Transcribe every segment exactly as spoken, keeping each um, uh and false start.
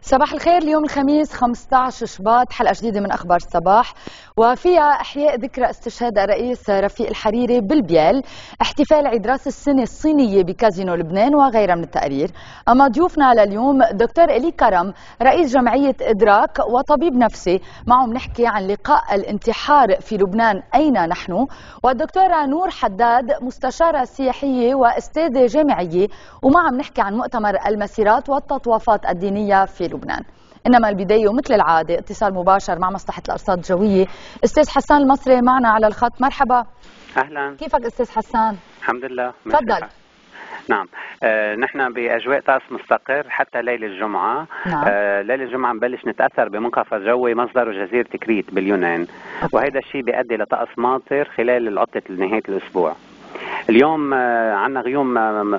صباح الخير. اليوم الخميس خمسة عشر شباط، حلقة جديدة من أخبار الصباح وفيها إحياء ذكرى استشهاد الرئيس رفيق الحريري بالبيال، احتفال عيد راس السنة الصينية بكازينو لبنان وغيرها من التقارير. أما ضيوفنا لليوم دكتور إلي كرم رئيس جمعية إدراك وطبيب نفسي، معهم نحكي عن لقاء الانتحار في لبنان أين نحن، والدكتورة نور حداد مستشارة سياحية وأستاذة جامعية، ومعهم نحكي عن مؤتمر المسيرات والتطوافات الدينية في لبنان. إنما البداية ومثل العادة اتصال مباشر مع مصلحة الأرصاد الجوية. أستاذ حسان المصري معنا على الخط، مرحبا. أهلا، كيفك أستاذ حسان؟ الحمد لله. تفضل. نعم، آه نحن بأجواء طقس مستقر حتى ليلة الجمعة. نعم. آه ليلة الجمعة نبلش نتأثر بمنخفض جوي مصدره جزيرة كريت باليونان، وهذا الشيء بيؤدي لطقس ماطر خلال عطلة نهاية الأسبوع. اليوم عندنا غيوم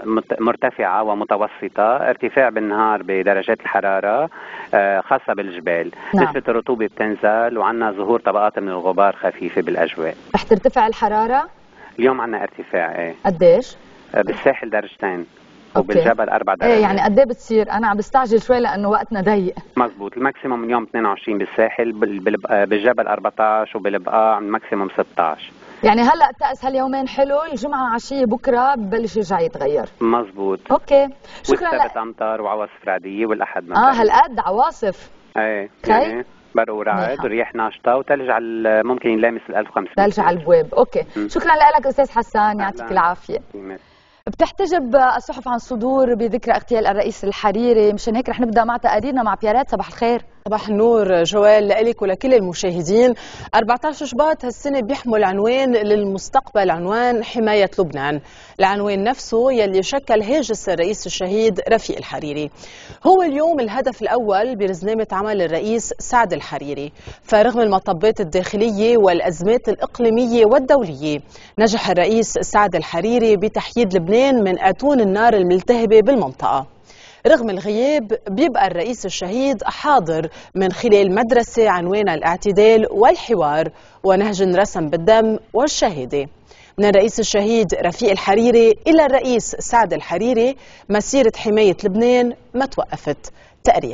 مرتفعة ومتوسطة، ارتفاع بالنهار بدرجات الحرارة خاصة بالجبال. نعم. نسبة الرطوبة بتنزل وعندنا ظهور طبقات من الغبار خفيفة بالأجواء. رح ترتفع الحرارة؟ اليوم عندنا ارتفاع. ايه قديش؟ بالساحل درجتين وبالجبل أربع درجات. ايه يعني قد ايه بتصير؟ أنا عم بستعجل شوي لأنه وقتنا ضيق. مزبوط، الماكسيموم اليوم اثنين وعشرين بالساحل، بالجبل أربعة عشر وبالبقاع الماكسيموم ستة عشر. يعني هلا الطقس هاليومين حلو، الجمعة عشية بكرة ببلش يرجع يتغير. مزبوط. اوكي، شكرا لك. امطار وعواصف رعدية والاحد مطر. اه هالقد عواصف؟ ايه يعني برق ورعد ورياح ناشطة وثلج على ممكن يلامس ال ألف وخمسمية ثلج على البواب. اوكي، م. شكرا لك استاذ حسان، يعطيك العافية. م. بتحتجب الصحف عن صدور بذكرى اغتيال الرئيس الحريري، مشان هيك رح نبدا مع تقاريرنا مع بيارات. صباح الخير. صباح النور جوال لك ولكل المشاهدين. أربعة عشر شباط هالسنه بيحمل عنوان للمستقبل، عنوان حمايه لبنان. العنوان نفسه يلي شكل هاجس الرئيس الشهيد رفيق الحريري. هو اليوم الهدف الاول برزنامه عمل الرئيس سعد الحريري، فرغم المطبات الداخليه والازمات الاقليميه والدوليه نجح الرئيس سعد الحريري بتحييد لبنان من اتون النار الملتهبه بالمنطقه. رغم الغياب بيبقى الرئيس الشهيد حاضر من خلال مدرسة عنوانها الاعتدال والحوار ونهج رسم بالدم والشهادة. من الرئيس الشهيد رفيق الحريري إلى الرئيس سعد الحريري مسيرة حماية لبنان ما توقفت. تقرير.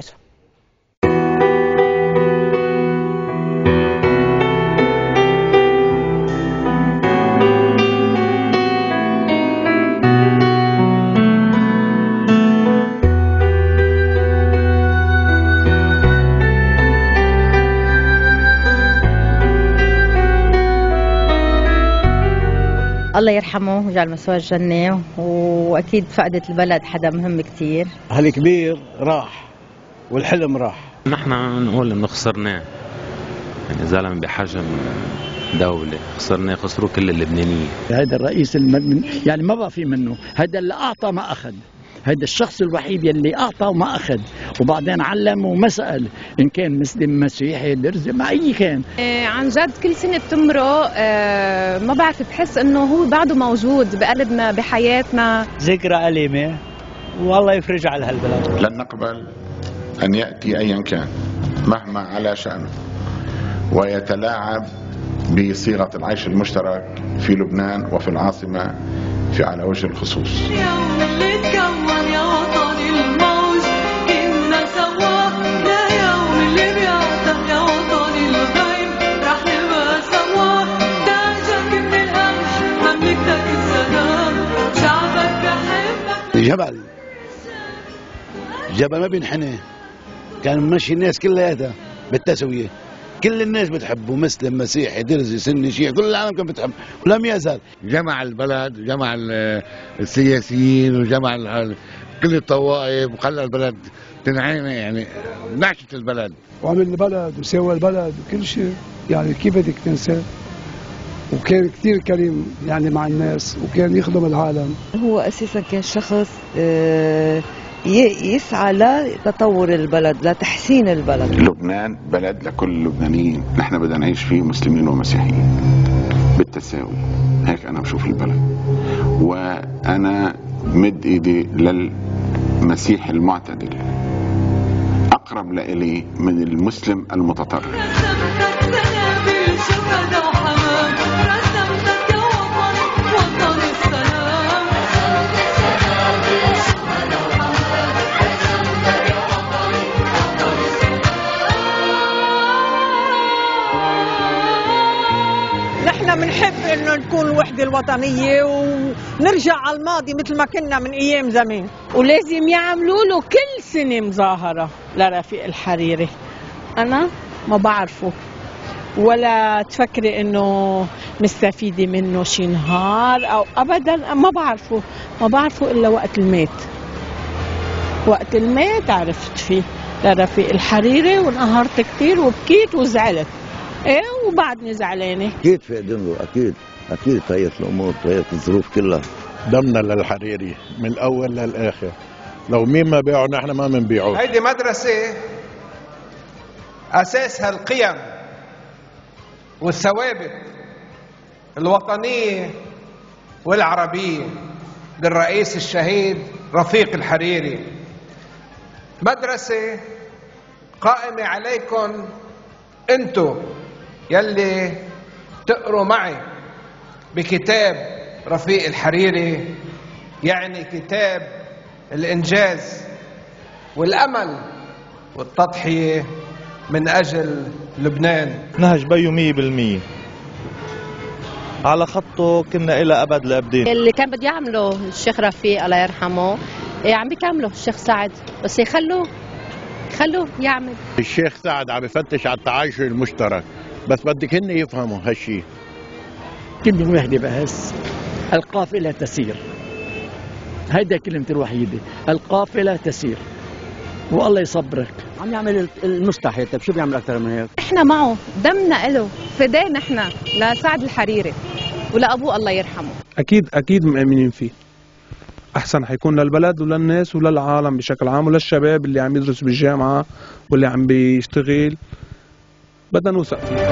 الله يرحمه ويجعل مسواه الجنة، وأكيد فقدت البلد حدا مهم كتير. هالكبير راح والحلم راح. نحن نقول إنه خسرناه، يعني زلمة بحجم دولة خسرناه، خسروا كل اللبنانيين. هذا الرئيس المن... يعني ما بقى في منه، هذا اللي أعطى ما أخذ، هذا الشخص الوحيد يلي أعطى وما أخذ، وبعدين علم وما سأل إن كان مسلم مسيحي درزي ما أي كان. آه عن جد كل سنة بتمرق آه ما بعرف، بحس إنه هو بعده موجود بقلبنا بحياتنا. ذكرى أليمة والله يفرج على هالبلد. لن نقبل أن يأتي أيا كان مهما على شأنه ويتلاعب بصيغة العيش المشترك في لبنان وفي العاصمة في على وجه الخصوص. جبل جبل ما بينحنى، كان ماشي الناس كلها بالتسوية، كل الناس بتحبه، مسلم مسيحي درزي سني شيعي، كل العالم كان بتحبه ولم يزال. جمع البلد وجمع السياسيين وجمع كل الطوائف وخلى البلد تنعيم، يعني نعشت البلد وعمل البلد وسوى البلد وكل شيء، يعني كيف بدك تنسى. وكان كثير كريم يعني مع الناس وكان يخدم العالم. هو اساسا كان شخص يسعى لتطور البلد، لتحسين البلد. لبنان بلد لكل اللبنانيين، نحن بدنا نعيش فيه مسلمين ومسيحيين بالتساوي، هيك انا بشوف البلد. وانا مد ايدي للمسيح المعتدل، اقرب لإلي من المسلم المتطرف. بنحب انه نكون الوحده الوطنيه ونرجع على الماضي مثل ما كنا من ايام زمان، ولازم يعملوا له كل سنه مظاهره لرفيق الحريري. انا ما بعرفه ولا تفكري انه مستفيده منه شي نهار او ابدا، ما بعرفه ما بعرفه الا وقت المات. وقت المات عرفت فيه لرفيق الحريري وانقهرت كثير وبكيت وزعلت. ايه وبعدني زعلانه. اكيد فقدن له، اكيد اكيد تغيرت الامور، تغيرت الظروف كلها. دمنا للحريري من الاول للاخر، لو مين ما بيعه نحن ما بنبيعه. هيدي مدرسه اساسها القيم والثوابت الوطنيه والعربيه للرئيس الشهيد رفيق الحريري. مدرسه قائمه عليكم انتو يلي تقروا معي بكتاب رفيق الحريري، يعني كتاب الإنجاز والأمل والتضحية من أجل لبنان. نهج بيو مية بالمية على خطه، كنا إلى أبد لأبدين. اللي كان بده يعمله الشيخ رفيق الله يرحمه عم بيكمله الشيخ سعد، بس يخلوه خلوه يعمل. الشيخ سعد عم بفتش على التعايش المشترك، بس بدك هن يفهموا هالشيء. كلمة واحدة بس، القافلة تسير. هيدا كلمة الوحيدة، القافلة تسير، والله يصبرك. عم يعمل المستحيل، طيب شو بيعمل أكثر من هيك؟ احنا معه، دمنا إله، فدانا احنا لسعد الحريري ولأبوه الله يرحمه. أكيد أكيد مؤمنين فيه. أحسن حيكون للبلد وللناس وللعالم بشكل عام وللشباب اللي عم يدرس بالجامعة واللي عم بيشتغل، بدنا نوثق فيه.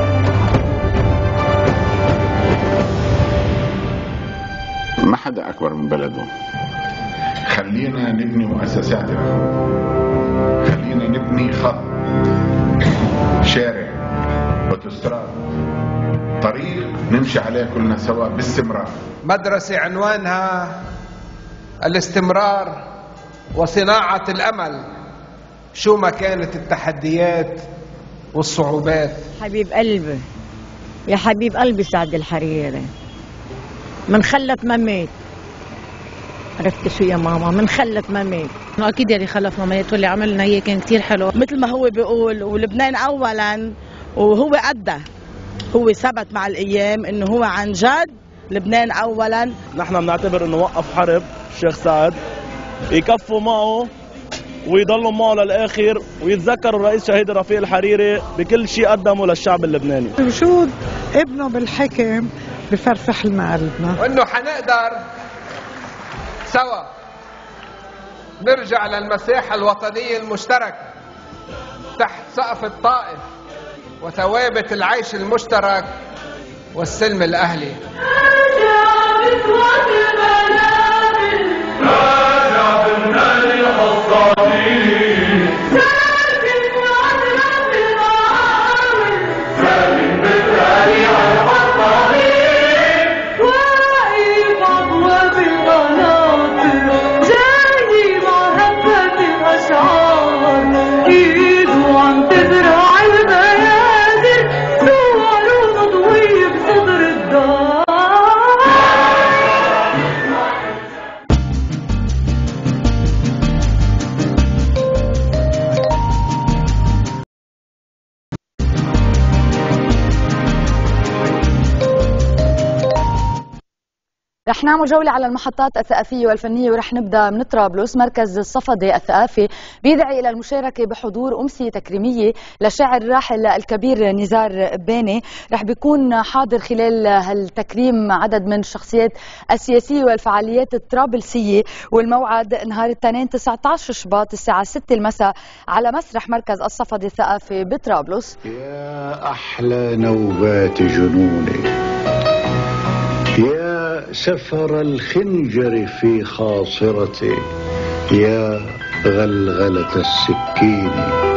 ما حدا أكبر من بلده. خلينا نبني مؤسساتنا، خلينا نبني خط، شارع، اوتوستراد، طريق نمشي عليه كلنا سوا باستمرار. مدرسة عنوانها الاستمرار وصناعة الأمل شو ما كانت التحديات والصعوبات. حبيب قلبي، يا حبيب قلبي سعد الحريري، من خلت ما مات. عرفت شو يا ماما؟ من خلت ما مات. اكيد يلي خلف ما مات واللي عملنا هي كان كثير حلو، مثل ما هو بيقول، ولبنان اولا، وهو قده، هو ثبت مع الايام انه هو عن جد لبنان اولا. نحن بنعتبر انه وقف حرب الشيخ سعد، يكفوا معه ويضلوا معه للاخر، ويتذكروا الرئيس شهيد رفيق الحريري بكل شيء قدمه للشعب اللبناني. وجود ابنه بالحكم بفرفح لنا قلبنا، وانه حنقدر سوا نرجع للمساحة الوطنية المشتركة تحت سقف الطائف وثوابت العيش المشترك والسلم الأهلي. رح نعمل جولة على المحطات الثقافية والفنية، ورح نبدأ من طرابلس. مركز الصفدي الثقافي بيدعي إلى المشاركة بحضور أمسية تكريمية لشاعر الراحل الكبير نزار باني. رح بيكون حاضر خلال هالتكريم عدد من الشخصيات السياسية والفعاليات الطرابلسية، والموعد نهار الاثنين تسعة عشر شباط الساعة ستة المساء على مسرح مركز الصفدي الثقافي بطرابلس. يا أحلى نوبات جنوني، يا سفر الخنجر في خاصرتي، يا غلغلة السكين،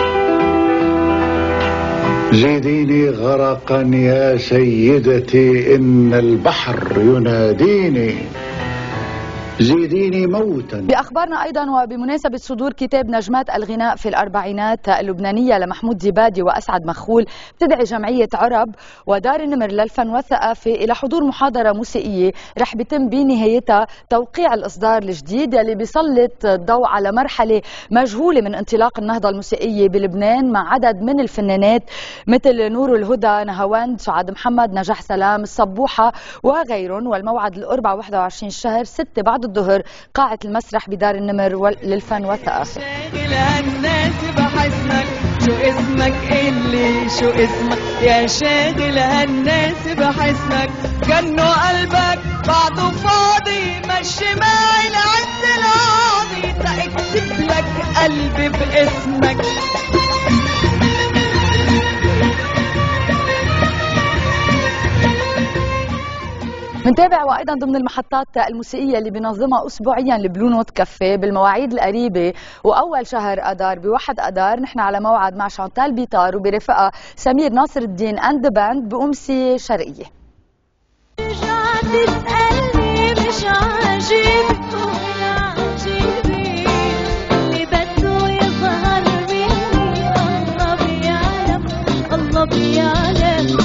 زيديني غرقا يا سيدتي، إن البحر يناديني، زيديني موتا. بأخبارنا أيضا وبمناسبة صدور كتاب نجمات الغناء في الأربعينات اللبنانية لمحمود زبادي وأسعد مخول، بتدعي جمعية عرب ودار النمر للفن والثقافة إلى حضور محاضرة موسيقية رح بيتم بنهايتها توقيع الإصدار الجديد اللي بيسلط الضوء على مرحلة مجهولة من انطلاق النهضة الموسيقية بلبنان مع عدد من الفنانات مثل نور الهدى، نهاوند، سعاد محمد، نجاح سلام، الصبوحة وغيرهم. والموعد الأربعاء واحد وعشرين الشهر ستة بعد الظهر قاعة المسرح بدار النمر للفن والثقافة. شاغل هالناس بحسنك شو اسمك اللي شو اسمك يا شاغل هالناس بحسنك كأنه قلبك بعده فاضي مشي معي لعند القاضي تأكتب لك قلبي باسمك. منتابع وايضا ضمن المحطات الموسيقيه اللي بينظمها اسبوعيا البلو نوت كافيه بالمواعيد القريبه، واول شهر اذار بواحد اذار نحن على موعد مع شانتال بيطار وبرفقها سمير ناصر الدين اند باند بامسيه شرقيه. تسألني مش عاجب عجيبي اللي بده يظهر مني الله بيعلم الله بيعلم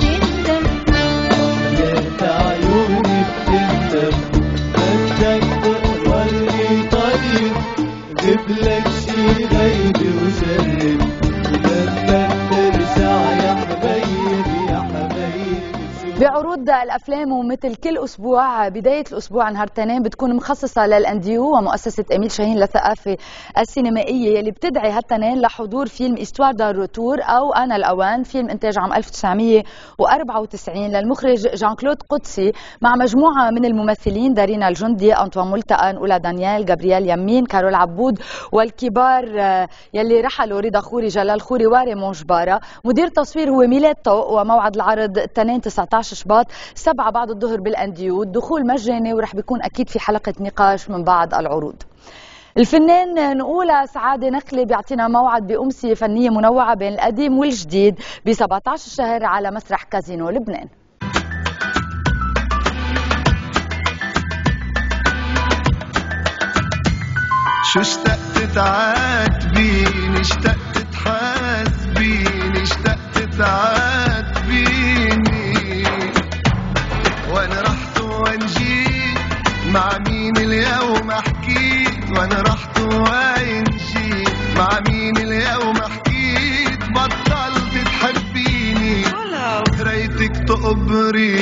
عيوني بتندم بدك تقبلني طيب جبلك شي غيبي وسلم بدك ترجع يا حبيبي يا حبيبي. بعروض الافلام ومثل كل اسبوع بدايه الاسبوع نهار الاثنين بتكون مخصصه للانديو ومؤسسه اميل شاهين للثقافه السينمائيه اللي بتدعي هالتنين لحضور فيلم استوار دار روتور او انا الاوان، فيلم انتاج عام ألف وتسعمية وأربعة وتسعين للمخرج جان كلود قدسي مع مجموعه من الممثلين دارينا الجندي، انطوان ملتقن، اولا دانيال، جابرييل يمين، كارول عبود، والكبار يلي رحلوا رضا خوري، جلال خوري، وريمون جباره. مدير تصوير هو ميلاد طوق، وموعد العرض الاثنين تسعة عشر شباط سبعة بعد الظهر بالانديو، الدخول مجاني ورح بيكون اكيد في حلقه نقاش من بعد العروض. الفنان نقولة سعادة نقلي بيعطينا موعد بأمسية فنية منوعة بين القديم والجديد ب سبعة عشر شهر على مسرح كازينو لبنان. شو اشتقت تعاتبيني اشتقت تحاسبيني اشتقت تعاتبيني وانا رحت وين جيت مع مين اليوم حكيت وانا رحت وين جيت مع مين اليوم حكيت بطلت تحبيني ريتك تقبري.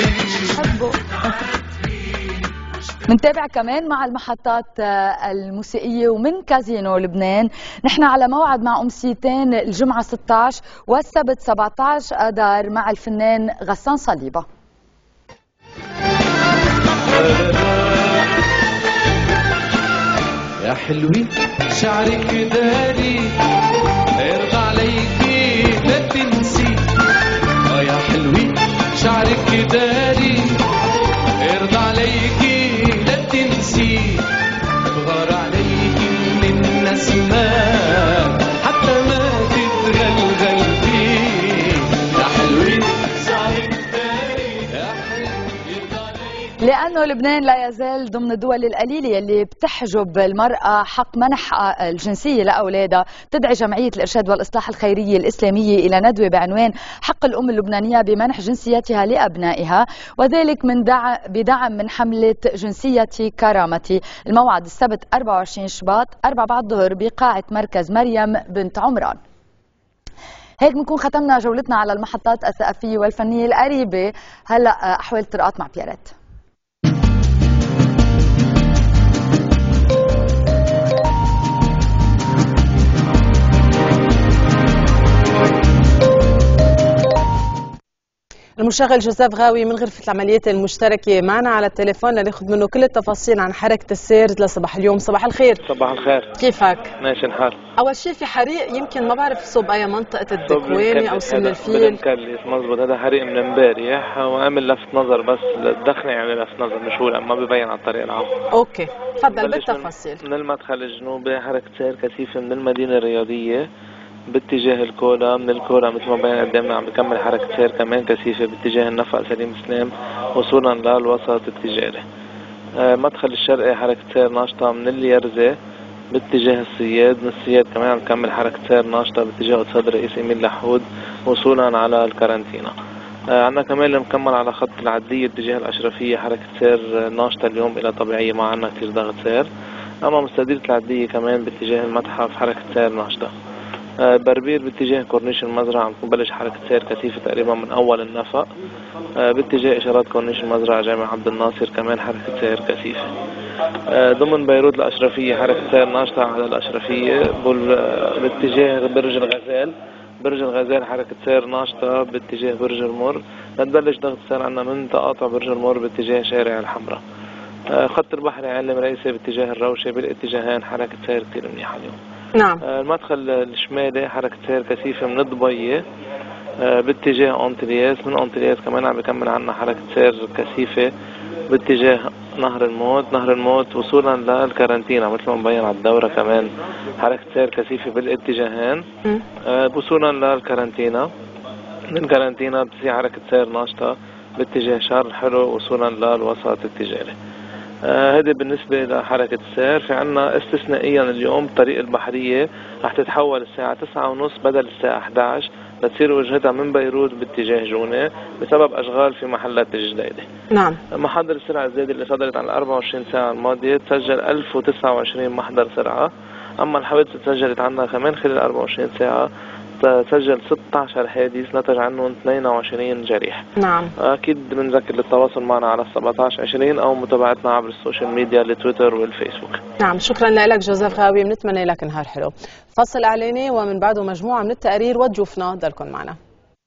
منتابع كمان مع المحطات الموسيقية ومن كازينو لبنان. نحن على موعد مع أمسيتين الجمعة ستة عشر والسبت سبعة عشر آذار مع الفنان غسان صليبة. يا حلوين شعرك داري ارضى عليكي لا تنسي اه يا حلوين شعرك داري ارضى عليكي لا تنسي بغار عليكي من النسمات حتى ما تتغلغل فيه يا حلوين شعرك داري يا لأنه لبنان لا يزال ضمن الدول القليلة اللي بتحجب المرأة حق منح الجنسية لأولادها، تدعي جمعية الإرشاد والإصلاح الخيرية الإسلامية إلى ندوة بعنوان حق الأم اللبنانية بمنح جنسيتها لأبنائها، وذلك من دعم بدعم من حملة جنسيتي كرامتي. الموعد السبت أربعة وعشرين شباط أربعة بعد الظهر بقاعة مركز مريم بنت عمران. هيك بنكون ختمنا جولتنا على المحطات الثقافية والفنية القريبة. هلا أحوال الطرقات مع بيارات. المشغل جوزيف غاوي من غرفة العمليات المشتركة معنا على التليفون لناخذ منه كل التفاصيل عن حركة السير لصباح اليوم. صباح الخير. صباح الخير. كيفك؟ ماشي الحال. أول شيء في حريق يمكن ما بعرف صوب أي منطقة الدكواني أو سن الفيل. مكلس مزبوط، هذا حريق من امبارح وعامل لفت نظر بس الدخنة يعني لفت نظر مش هو ما ببين على الطريق العام. أوكي تفضل بالتفاصيل. من المدخل الجنوبي حركة سير كثيفة من المدينة الرياضية باتجاه الكولا، من الكولا مثل ما بين قدامنا عم بكمل حركة سير كمان كثيفة باتجاه النفق سليم سلام وصولا للوسط التجاري. مدخل الشرقي حركة سير ناشطة من اليرزة باتجاه السياد، من السياد كمان عم تكمل حركة سير ناشطة باتجاه قصاد الرئيس إميل لحود وصولا على الكارنتينا. عندنا كمان اللي مكمل على خط العدية اتجاه الأشرفية حركة سير ناشطة اليوم إلى طبيعية، ما عندنا كتير ضغط سير. أما مستديرة العدية كمان باتجاه المتحف حركة سير ناشطة. بربير باتجاه كورنيش المزرعة عم تبلش حركة سير كثيفة تقريبا من أول النفق. باتجاه إشارات كورنيش المزرعة جامع عبد الناصر كمان حركة سير كثيفة. ضمن بيروت الأشرفية حركة سير ناشطة على الأشرفية. باتجاه برج الغزال برج الغزال حركة سير ناشطة باتجاه برج المر. نتبلش ضغط سير عنا من تقاطع برج المر باتجاه شارع الحمراء. خط البحر عالم رئيسي باتجاه الروشة بالاتجاهين حركة سير كثير منيحة اليوم. نعم. المدخل الشمالي حركة سير كثيفة من الضبية باتجاه أنطلياس، من أنطلياس كمان عم بكمل عنا حركة سير كثيفة باتجاه نهر الموت، نهر الموت وصولا للكارنتينا مثل ما مبين على الدورة كمان حركة سير كثيفة بالاتجاهين وصولا للكارنتينا. من الكارنتينا بتصير حركة سير ناشطة باتجاه شارع الحلو وصولا للوسط التجاري. هذا آه بالنسبة لحركة السير. في عنا استثنائيا اليوم الطريق البحرية رح تتحول الساعة تسعة ونص بدل الساعة أحد عشر لتصير وجهتها من بيروت باتجاه جونة بسبب أشغال في محلات الجديدة. نعم. محاضر السرعة الزيادة اللي صدرت عن أربعة وعشرين ساعة الماضية تسجل ألف وتسعة وعشرين محضر سرعة. أما الحوادث تسجلت عنا كمان خلال أربعة وعشرين ساعة تسجل ستة عشر حادث نتج عنهم اثنين وعشرين جريح. نعم. أكيد بنذكر للتواصل معنا على سبعة عشر عشرين أو متابعتنا عبر السوشيال ميديا التويتر والفيسبوك. نعم، شكرا لك جوزيف غاوي، بنتمنى لك نهار حلو. فصل إعلاني ومن بعده مجموعة من التقارير وضيوفنا، ضلكم معنا.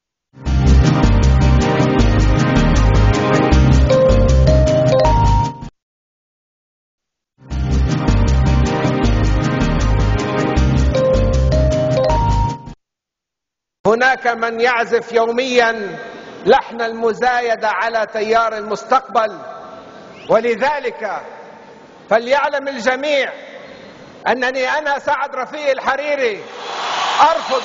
هناك من يعزف يوميا لحن المزايدة على تيار المستقبل، ولذلك فليعلم الجميع أنني أنا سعد رفيق الحريري أرفض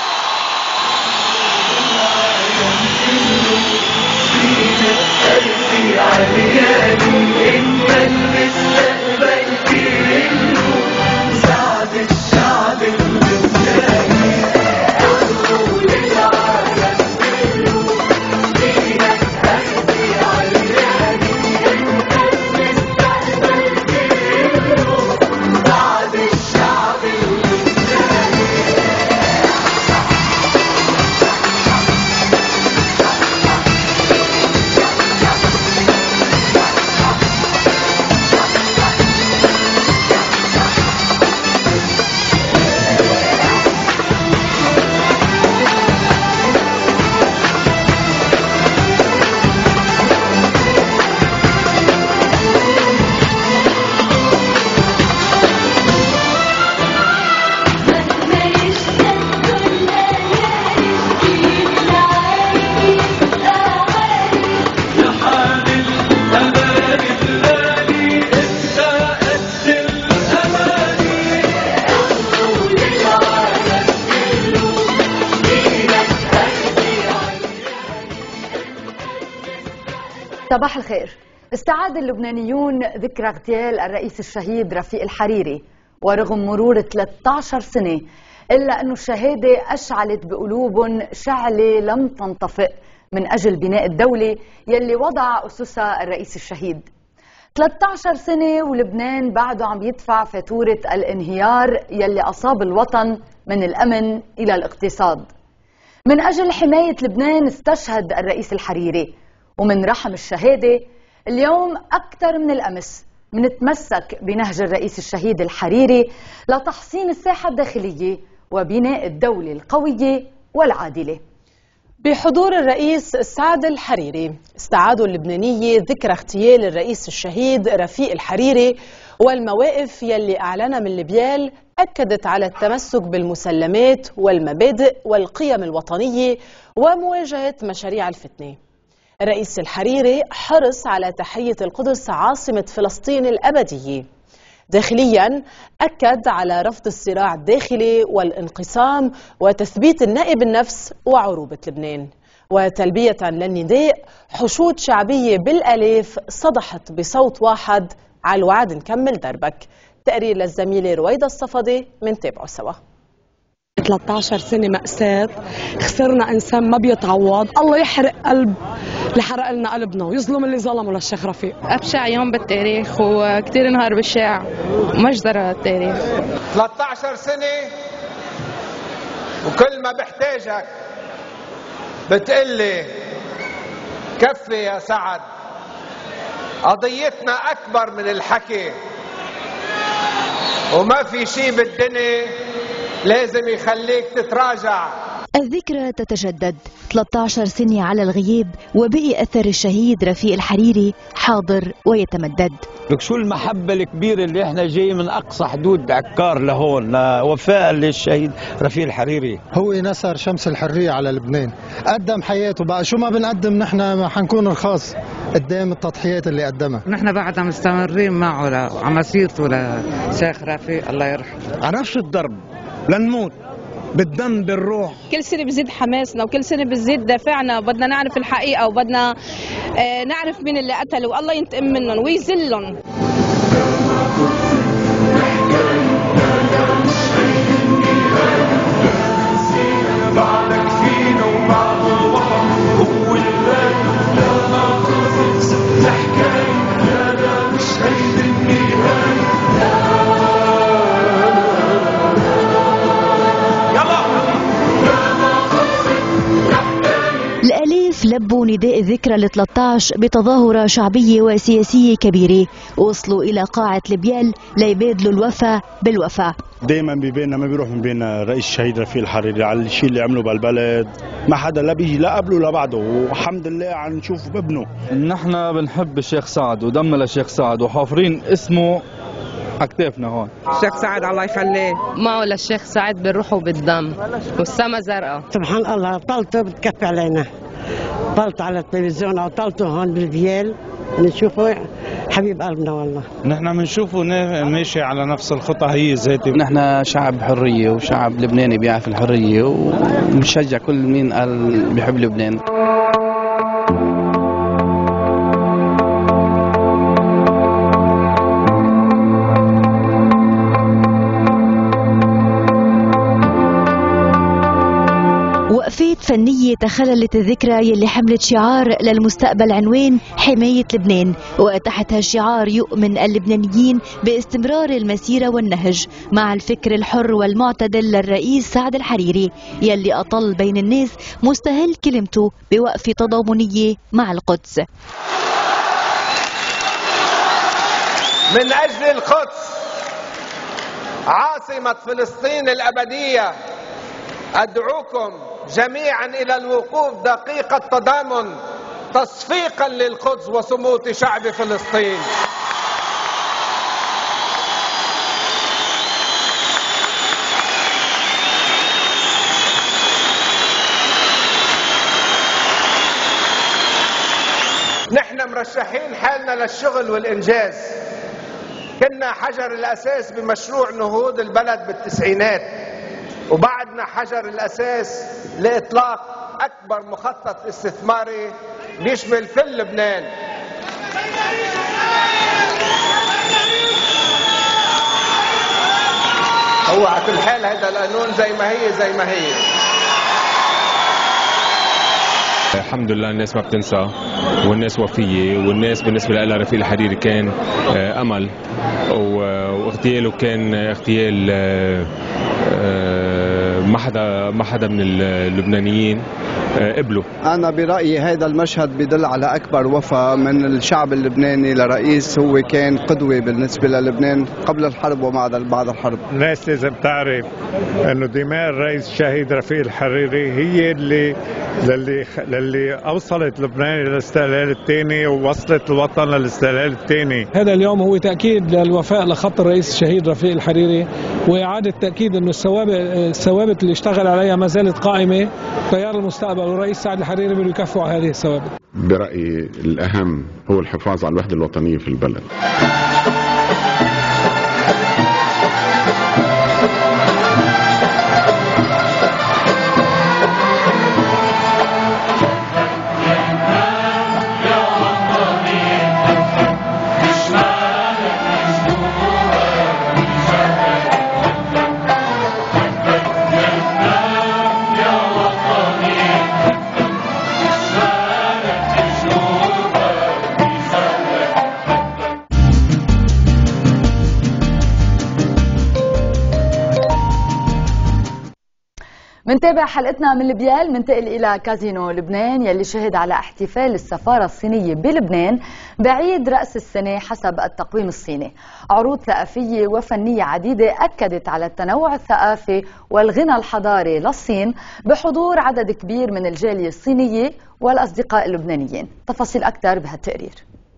صباح الخير. استعاد اللبنانيون ذكرى اغتيال الرئيس الشهيد رفيق الحريري، ورغم مرور ثلاثة عشر سنة إلا أن الشهادة أشعلت بقلوبهم شعلة لم تنطفئ من أجل بناء الدولة يلي وضع أسسها الرئيس الشهيد. ثلاثة عشر سنة ولبنان بعده عم يدفع فاتورة الانهيار يلي أصاب الوطن من الأمن إلى الاقتصاد. من أجل حماية لبنان استشهد الرئيس الحريري، ومن رحم الشهادة اليوم أكثر من الأمس منتمسك بنهج الرئيس الشهيد الحريري لتحصين الساحة الداخلية وبناء الدولة القوية والعادلة. بحضور الرئيس سعد الحريري استعادوا اللبنانية ذكرى اغتيال الرئيس الشهيد رفيق الحريري، والمواقف يلي أعلنها من البيال أكدت على التمسك بالمسلمات والمبادئ والقيم الوطنية ومواجهة مشاريع الفتنة. الرئيس الحريري حرص على تحية القدس عاصمة فلسطين الأبدية. داخليا أكد على رفض الصراع الداخلي والانقسام وتثبيت النائب النفس وعروبة لبنان. وتلبية للنداء حشود شعبية بالآلاف صدحت بصوت واحد على الوعد نكمل دربك. تقرير للزميلة رويدة الصفدي منتابعه سوا. ثلاثة عشر سنة مأساة، خسرنا إنسان ما بيتعوض، الله يحرق قلب اللي حرق لنا قلبنا ويظلم اللي ظلمه للشيخ رفيق. أبشع يوم بالتاريخ وكتير نهار بالشارع ومجزرة التاريخ. ثلاثة عشر سنة وكل ما بحتاجك بتقلي كفي يا سعد، قضيتنا أكبر من الحكي وما في شي بالدنيا لازم يخليك تتراجع. الذكرى تتجدد، ثلاثة عشر سنة على الغياب وبقي أثر الشهيد رفيق الحريري حاضر ويتمدد. لك شو المحبة الكبيرة اللي احنا جاي من أقصى حدود عكار لهون وفاء للشهيد رفيق الحريري. هو نسر شمس الحرية على لبنان، قدم حياته، بقى شو ما بنقدم نحن ما حنكون رخاص قدام التضحيات اللي قدمها. نحن بعدنا مستمرين معه على مسيرته لشيخ رفيق الله يرحمه. عرفش الضرب لنموت بالدم بالروح. كل سنة بزيد حماسنا وكل سنة بزيد دافعنا، بدنا نعرف الحقيقة وبدنا آه نعرف مين اللي قتل والله ينتقم منهم ويذلهم. بعدك فينا وبعد الوطن هو الحكاية، هذا مش هيد النهاية. الآلاف لبوا نداء الذكرى ل ثلاثة عشر بتظاهرة شعبية وسياسية كبيرة، وصلوا إلى قاعة البيال ليبادلوا الوفا بالوفا. دايما ببيننا ما بيروح من بين رئيس الشهيد رفيق الحريري على الشيء اللي عمله بالبلد، ما حدا لا بيجي لا قبله لا بعده، والحمد لله عم نشوف بابنه. نحن بنحب الشيخ سعد ودمنا للشيخ سعد وحافرين اسمه أكتافنا هون. الشيخ سعد الله يخليه. معه للشيخ سعد بالروح وبالدم والسما زرقاء. سبحان الله طلته بتكفي علينا، طلت على التلفزيون أو طلته هون بالبيال نشوفه حبيب قلبنا والله. نحن بنشوفه ماشي على نفس الخطة هي ذاتي. نحن شعب حرية وشعب لبناني بيعرف الحرية وبنشجع كل مين قال بيحب لبنان. وقفات فنية تخللت الذكرى يلي حملت شعار للمستقبل عنوان حماية لبنان، وتحتها شعار يؤمن اللبنانيين باستمرار المسيرة والنهج مع الفكر الحر والمعتدل للرئيس سعد الحريري يلي أطل بين الناس مستهل كلمته بوقفة تضامنية مع القدس. من أجل القدس عاصمة فلسطين الأبدية أدعوكم جميعا إلى الوقوف دقيقة تضامن تصفيقا للقدس وصمود شعب فلسطين. نحن مرشحين حالنا للشغل والإنجاز، كنا حجر الأساس بمشروع نهوض البلد بالتسعينات، وبعدنا حجر الأساس لإطلاق أكبر مخطط استثماري بيشمل كل لبنان. هو على كل حال هذا القانون زي ما هي زي ما هي. الحمد لله الناس ما بتنسى والناس وفية، والناس بالنسبة لها رفيق الحريري كان أمل، واغتياله كان اغتيال ما حدا ما حدا من اللبنانيين قبله. أنا برأيي هذا المشهد بدل على أكبر وفاء من الشعب اللبناني لرئيس هو كان قدوة بالنسبة للبنان قبل الحرب وبعد الحرب. الناس لازم تعرف إنه دماء الرئيس الشهيد رفيق الحريري هي اللي للي للي أوصلت لبنان للاستقلال الثاني ووصلت الوطن للاستقلال الثاني. هذا اليوم هو تأكيد للوفاء لخط الرئيس الشهيد رفيق الحريري، وإعادة تأكيد إنه الثوابت الثوابت اللي اشتغل عليها ما زالت قائمة. تيار المستقبل والرئيس سعد الحريري بده يكفوا على هذه الثوابت. برأيي الأهم هو الحفاظ على الوحدة الوطنية في البلد. منتابع حلقتنا من لبيال، منتقل إلى كازينو لبنان يلي شهد على احتفال السفارة الصينية بلبنان بعيد رأس السنة حسب التقويم الصيني. عروض ثقافية وفنية عديدة أكدت على التنوع الثقافي والغنى الحضاري للصين بحضور عدد كبير من الجالية الصينية والأصدقاء اللبنانيين. تفاصيل أكثر بهالتقرير.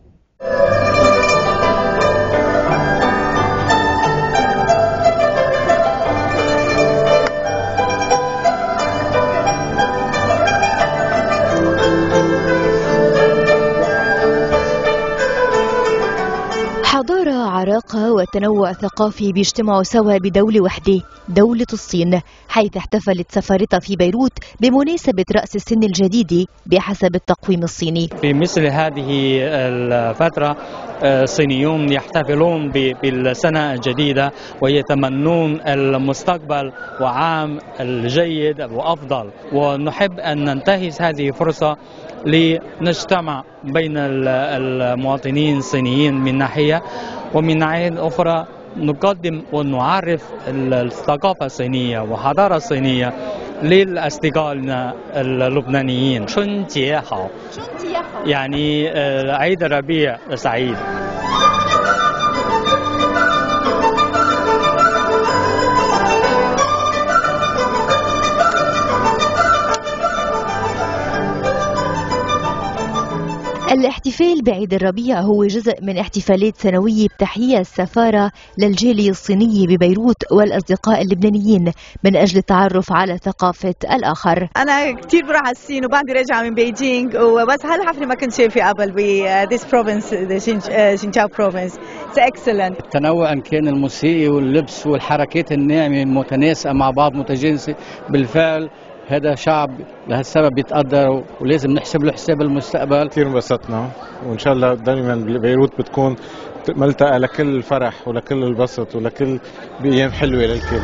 حضارة، عراقة وتنوع ثقافي بيجتمعوا سوا بدولة وحدة، دولة الصين، حيث احتفلت سفارتها في بيروت بمناسبة رأس السنة الجديدة بحسب التقويم الصيني. في مثل هذه الفترة الصينيون يحتفلون بالسنة الجديدة ويتمنون المستقبل وعام الجيد وأفضل، ونحب أن ننتهز هذه الفرصة لنجتمع بين المواطنين الصينيين من ناحية، ومن ناحية أخرى نقدم ونعرف الثقافة الصينية والحضارة الصينية للأصدقائنا اللبنانيين. شنجيه هاو، يعني عيد الربيع سعيد. الاحتفال بعيد الربيع هو جزء من احتفالات سنوية بتحية السفارة للجالية الصينية ببيروت والأصدقاء اللبنانيين من أجل التعرف على ثقافة الآخر. أنا كتير بروح على الصين وبعدي راجعة من بيجينغ، وبس هالحفلة ما كنت شايفة قبل ب this province the شينجاو province. It's excellent. التنوع إن كان الموسيقى واللبس والحركات الناعمة المتناسقة مع بعض متجانسة، بالفعل هذا شعب لهالسبب يتقدر ولازم نحسب له حساب المستقبل. كثير انبسطنا، وان شاء الله دائما بيروت بتكون ملتقى لكل الفرح ولكل البسط ولكل بايام حلوه للكل.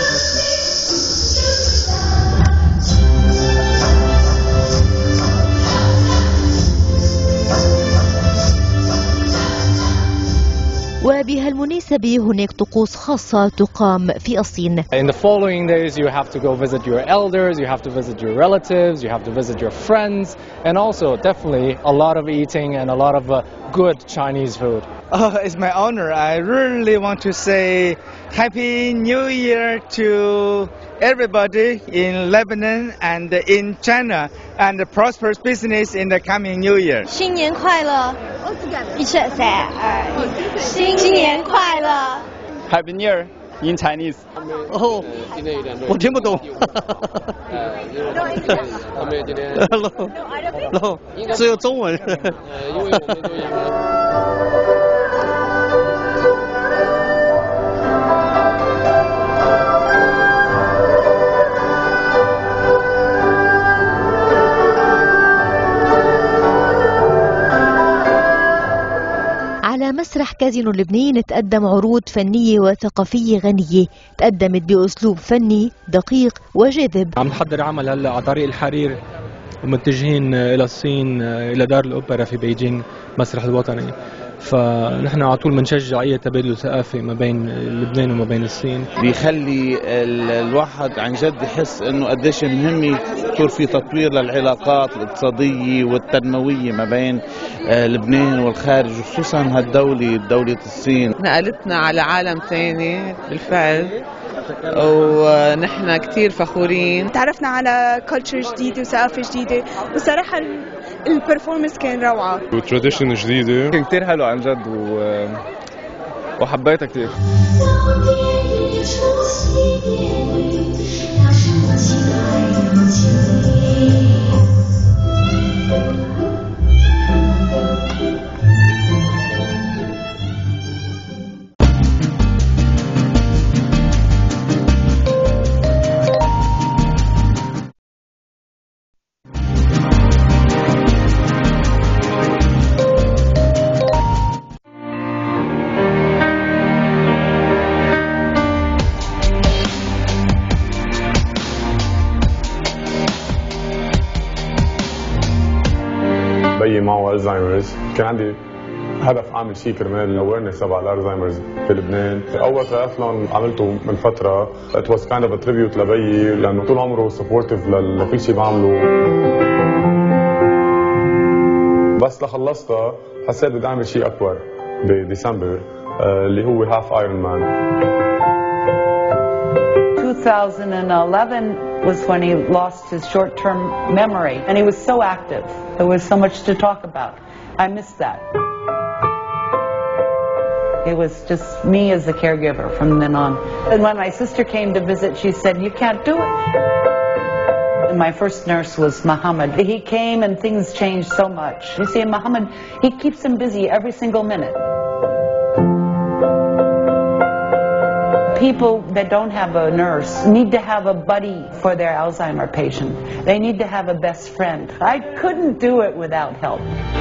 وبهالمناسبة هناك طقوس خاصة تقام في الصين. In the following days you have to go visit your elders, you have to visit your relatives, you have to visit your friends, and also definitely a lot of eating and a lot of uh, good Chinese food. Oh, it's my honor. I really want to say Happy New Year to everybody in Lebanon and in China, and prosperous business in the coming New Year. 新年快乐！一、二、三、二、一，新年快乐 ！Happy New Year in Chinese. 哦，我听不懂。Hello， 只有中文。 على مسرح كازينو لبنان تقدم عروض فنية وثقافية غنية، تقدمت بأسلوب فني دقيق وجاذب. عم نحضر عمل هلا على طريق الحرير ومتجهين إلى الصين، إلى دار الأوبرا في بيجينغ مسرح الوطني، فنحن على طول بنشجع أي تبادل ثقافي ما بين لبنان وما بين الصين. بيخلي الواحد عن جد يحس إنه قديش مهم يصير في تطوير للعلاقات الاقتصادية والتنموية ما بين لبنان والخارج، خصوصا هالدولة دولة الصين. نقلتنا على عالم ثاني بالفعل، ونحن كتير فخورين. تعرفنا على كلتشر جديدة وثقافة جديدة، وصراحة البرفورمانس كان روعة وتراديشن جديدة، كان كتير حلو عن جد و... وحبيتها كتير. معه الزهايمرز، كان عندي هدف اعمل شيء كرمال الاويرنس تبع الالزهايمرز في لبنان. اول تراثلون عملته من فتره it was kind of a tribute لبيي لانه طول عمره سبورتيف لكل شيء بعمله. بس لخلصتها حسيت بدي اعمل شيء اكبر بديسمبر اللي هو هاف ايرون مان. twenty eleven was when he lost his short-term memory and he was so active. There was so much to talk about. I missed that. It was just me as the caregiver from then on. And when my sister came to visit, she said, "You can't do it." And my first nurse was Muhammad. He came and things changed so much. You see, Muhammad, he keeps him busy every single minute. People that don't have a nurse need to have a buddy for their Alzheimer patient. They need to have a best friend. I couldn't do it without help.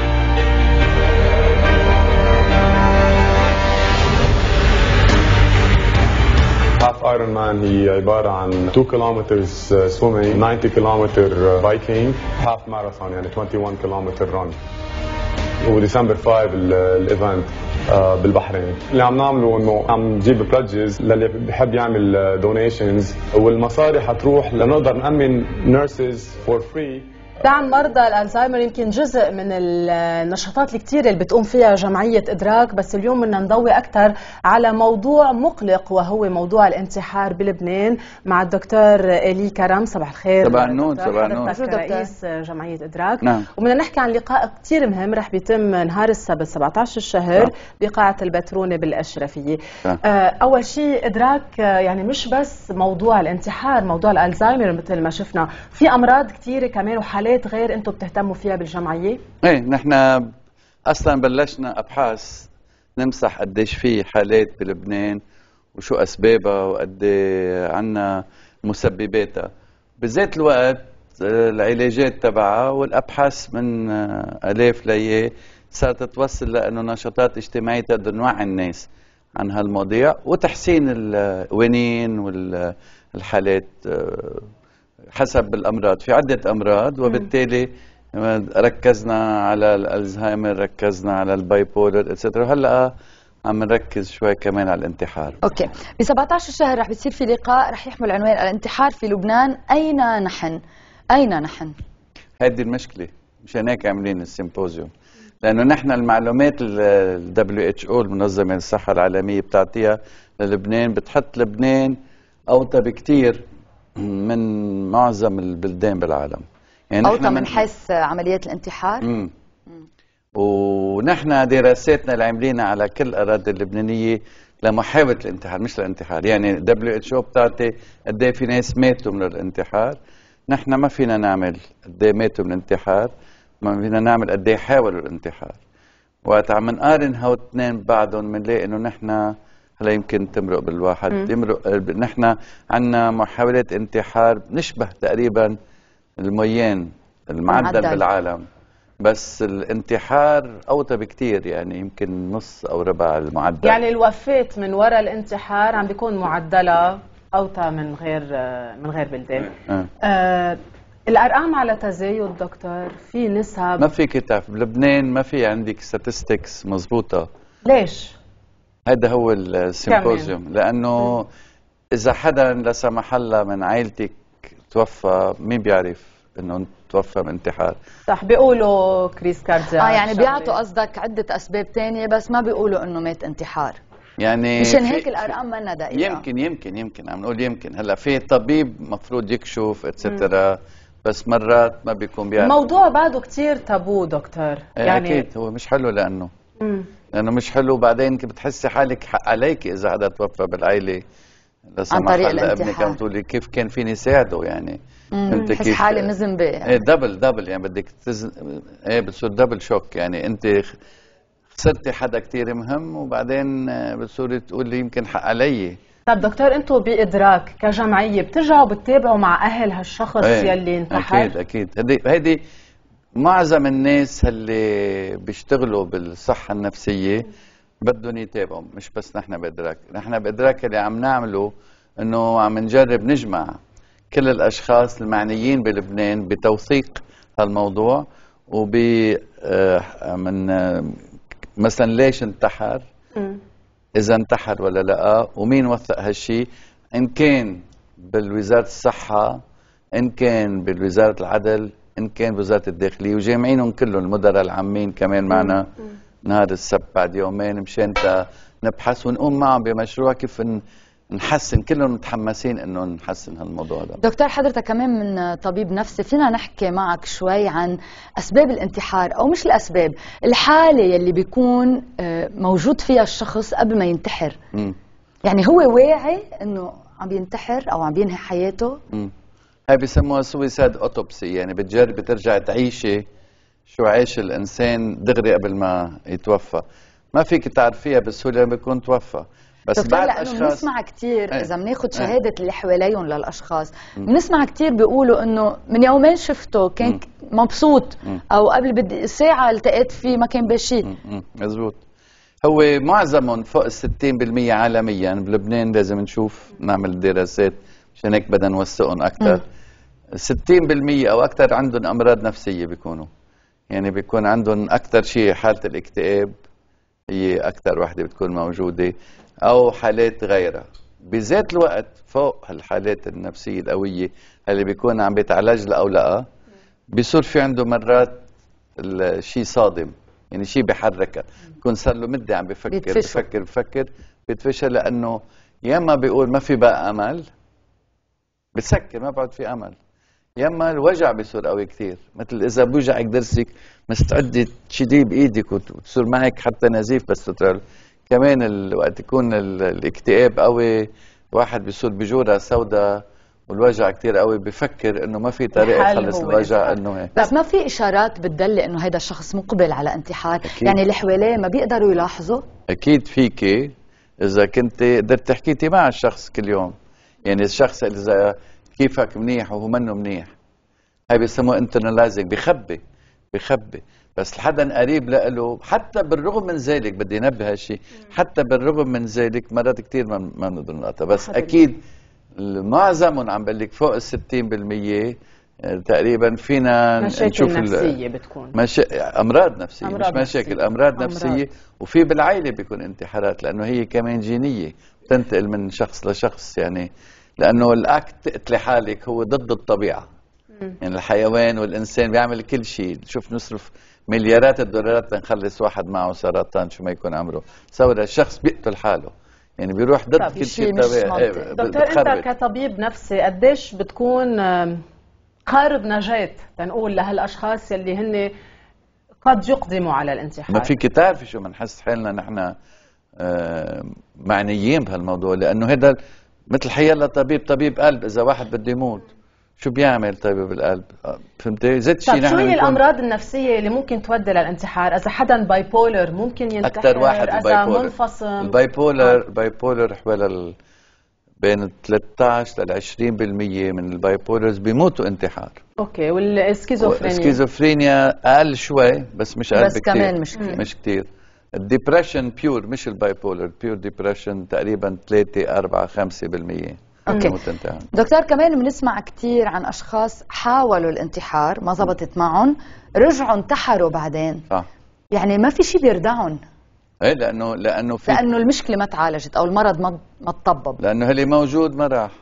Half Ironman هي عبارة عن two kilometers swimming, ninety kilometer biking, half marathon يعني twenty-one kilometer run. وديسمبر خمسة الايفنت بالبحرين. اللي عم نعمله انه عم نجيب بلادجز للي بحب يعمل دونيشنز والمصاري حتروح لنقدر نأمن نيرسز فور فري. دعم مرضى الألزهايمر يمكن جزء من النشاطات الكتيرة اللي بتقوم فيها جمعية إدراك، بس اليوم بدنا نضوي أكثر على موضوع مقلق وهو موضوع الانتحار بلبنان مع الدكتور إيلي كرم. صباح الخير. صباح النور. صباح النور. رئيس جمعية إدراك. نعم. وبدنا نحكي عن لقاء كتير مهم رح بيتم نهار السبت سبعة عشر الشهر نعم. بقاعة البترونة بالأشرفية. نعم. أول شيء إدراك يعني مش بس موضوع الانتحار، موضوع الألزهايمر مثل ما شفنا، في أمراض كتيرة كمان وحالات غير انتم بتهتموا فيها بالجمعيه؟ ايه نحن اصلا بلشنا ابحاث نمسح قديش في حالات بلبنان وشو اسبابها وقد عندنا مسبباتها. بذات الوقت العلاجات تبعها والابحاث من الاف ليه صارت توصل لانه نشاطات اجتماعيه تقدر نوعي الناس عن هالمواضيع وتحسين القوانين والحالات حسب الأمراض. في عدة أمراض وبالتالي ركزنا على الألزهايمر، ركزنا على البايبولر اتسترا، هلا عم نركز شوي كمان على الانتحار. اوكي، ب سبعة عشر الشهر رح بيصير في لقاء رح يحمل عنوان الانتحار في لبنان، أين نحن؟ أين نحن؟ هذه المشكلة، مشان هيك عاملين السيمبوزيوم، لأنه نحن المعلومات ال دبليو اتش او المنظمة الصحة العالمية بتعطيها للبنان بتحط لبنان أوطى بكتير من معظم البلدان بالعالم. يعني أوطى من حيث عمليات الانتحار؟ امم ونحن دراساتنا اللي عاملينها على كل الأراضي اللبنانية لمحاولة الانتحار مش الانتحار، يعني دبليو اتش او بتعطي قد ايه في ناس ماتوا من الانتحار، نحن ما فينا نعمل قد ايه ماتوا من الانتحار، ما فينا نعمل قد ايه حاولوا الانتحار. وقت عم نقارن هاو اثنين بعضهم بنلاقي انه نحن هلا يمكن تمرق بالواحد م. يمرق. نحن عندنا محاولات انتحار نشبه تقريبا المويان المعدل معدل. بالعالم، بس الانتحار اوطى بكتير، يعني يمكن نص او ربع المعدل. يعني الوفاة من وراء الانتحار عم بيكون معدلها اوطى من غير من غير بلدان. أه. آه الارقام على تزايد دكتور، في نسب ما في كتاب بلبنان، ما في عندك statistics مزبوطه. ليش؟ هذا هو السيمبوزيوم، لانه اذا حدا لا سمح الله من عائلتك توفى مين بيعرف انه توفى من انتحار؟ صح، بيقولوا كريس كاردياك. اه يعني بيعطوا قصدك عده اسباب ثانيه بس ما بيقولوا انه مات انتحار. يعني مشان هيك الارقام منا دقيقه. يمكن يمكن يمكن عم نقول يمكن هلا في طبيب مفروض يكشف اتسترا، بس مرات ما بيكون بيعرف. الموضوع بعده كثير تابو دكتور. يعني اكيد هو مش حلو لانه مم. لانه مش حلو، بعدين بتحسي حالك حق عليك اذا حدا توفى بالعائله لا سمح الله ابنك عم تقولي كيف كان فيني ساعده، يعني انت كيف حالي مذنبه يعني. ايه دبل دبل يعني بدك تزن... ايه بتصير دبل شوك، يعني انت خسرتي حدا كثير مهم وبعدين بتصيري تقولي يمكن حق علي. طب دكتور انتم بادراك كجمعيه بترجعوا بتتابعوا مع اهل هالشخص ايه يلي انتحر؟ اكيد اكيد. هيدي هيدي معظم الناس اللي بيشتغلوا بالصحة النفسية بدهم يتابعوا، مش بس نحن بإدراك. نحن بإدراك اللي عم نعمله انه عم نجرب نجمع كل الاشخاص المعنيين بلبنان بتوثيق هالموضوع وب من مثلا ليش انتحر، اذا انتحر ولا لا، ومين وثق هالشيء، ان كان بالوزاره الصحه، ان كان بالوزاره العدل، ان كان بوزاره الداخليه، وجامعينهم كلهم المدراء العامين كمان معنا نهار السبت بعد يومين مشان نبحث ونقوم معهم بمشروع كيف نحسن. كلهم متحمسين انه نحسن هالموضوع ده. دكتور حضرتك كمان من طبيب نفسي، فينا نحكي معك شوي عن اسباب الانتحار، او مش الاسباب، الحاله يلي بيكون موجود فيها الشخص قبل ما ينتحر. م. يعني هو واعي انه عم ينتحر او عم ينهي حياته. م. هاي بيسموها سويسايد اوتوبسي، يعني بتجرب ترجع تعيشي شو عايش الانسان دغري قبل ما يتوفى. ما فيك تعرفيها بسهوله لما بيكون توفى. بس بعد اشخاص بنسمع كثير ايه. اذا بناخذ شهاده ايه. اللي حواليهم للاشخاص بنسمع كثير بيقولوا انه من يومين شفته كان م. مبسوط م. او قبل بدي ساعه التقيت فيه ما كان بشيء. مزبوط. هو معظمهم فوق ستين بالمية عالميا، بلبنان لازم نشوف نعمل دراسات مشان هيك بدنا نوثقهم اكثر. ستين بالمية او اكثر عندهم امراض نفسيه بيكونوا، يعني بيكون عندهم اكثر شيء حاله الاكتئاب هي اكثر وحده بتكون موجوده، او حالات غيرها. بذات الوقت فوق هالحالات النفسيه القويه اللي بيكون عم بيتعالج لها او لا، بيصير في عنده مرات شيء صادم، يعني شيء بيحركها، بيكون صار له مده عم بفكر بيتفشل. بفكر بفكر بيتفشل، لانه يا اما بيقول ما في بقى امل، بتسكر ما بعد في امل، يا اما الوجع بيصير قوي كثير، مثل اذا بوجعك درسك مستعده تشديه بايدك وتصير معك حتى نزيف بس تطلع. كمان وقت يكون الاكتئاب قوي واحد بيصير بجوره سوداء والوجع كثير قوي، بفكر انه ما في طريقه يخلص الوجع انه هيك. بس ما في اشارات بتدل انه هذا الشخص مقبل على انتحار؟ أكيد. يعني اللي حواليه ما بيقدروا يلاحظوا؟ اكيد فيكي اذا كنت قدرت حكيتي مع الشخص كل يوم، يعني الشخص اذا كيفك منيح وهو منه منيح، هاي بيسموه انترناليزنج، بخبي بخبي بس حدا قريب له. حتى بالرغم من ذلك بدي انبه هالشيء، حتى بالرغم من ذلك مرات كثير ما ما بنقدر نقطع، بس اكيد معظمهم عم بقول لك فوق ال ستين بالمية تقريبا فينا مشاكل نشوف نفسيه بتكون مشا... امراض نفسيه، أمراض مش مشاكل نفسية. امراض, أمراض نفسيه. وفي بالعائله بيكون انتحارات لانه هي كمان جينيه تنتقل من شخص لشخص، يعني لانه الاكت تقتلي حالك هو ضد الطبيعه. م. يعني الحيوان والانسان بيعمل كل شيء، شوف نصرف مليارات الدولارات لنخلص واحد معه سرطان شو ما يكون عمره، تصور الشخص بيقتل حاله، يعني بيروح ضد كل شيء طبيعي. دكتور انت كطبيب نفسي قديش بتكون قارب نجاة تنقول لهالاشخاص يلي هن قد يقدموا على الانتحار؟ ما فيك تعرفي شو بنحس حالنا نحن معنيين بهالموضوع، لانه هذا مثل حيلا طبيب طبيب قلب، اذا واحد بده يموت شو بيعمل طيب بالقلب؟ فهمتي؟ زيت شيء نحن. شو هي الامراض النفسية اللي ممكن تودي للانتحار؟ اذا حدا باي بولر ممكن ينتحر؟ اكثر واحد اذا منفصل. الباي بولر الباي بولر حوالي ال... بين ثلاثة عشر ل عشرين بالمية من الباي بولرز بيموتوا انتحار. اوكي، والسكيزوفرينيا؟ السكيزوفرينيا اقل شوي بس مش اقل بس بكتير. كمان مش كثير مش كثير. الديبرشن بيور مش الباي بولر، بيور ديبرشن تقريبا ثلاثة أربعة خمسة بالمية. اوكي دكتور، كمان بنسمع كثير عن اشخاص حاولوا الانتحار ما زبطت معهم، رجعوا انتحروا بعدين. صح. يعني ما في شيء بيردعهم. ايه لانه لانه في لانه المشكله ما تعالجت او المرض ما ما تطبب، لانه اللي موجود ما راح.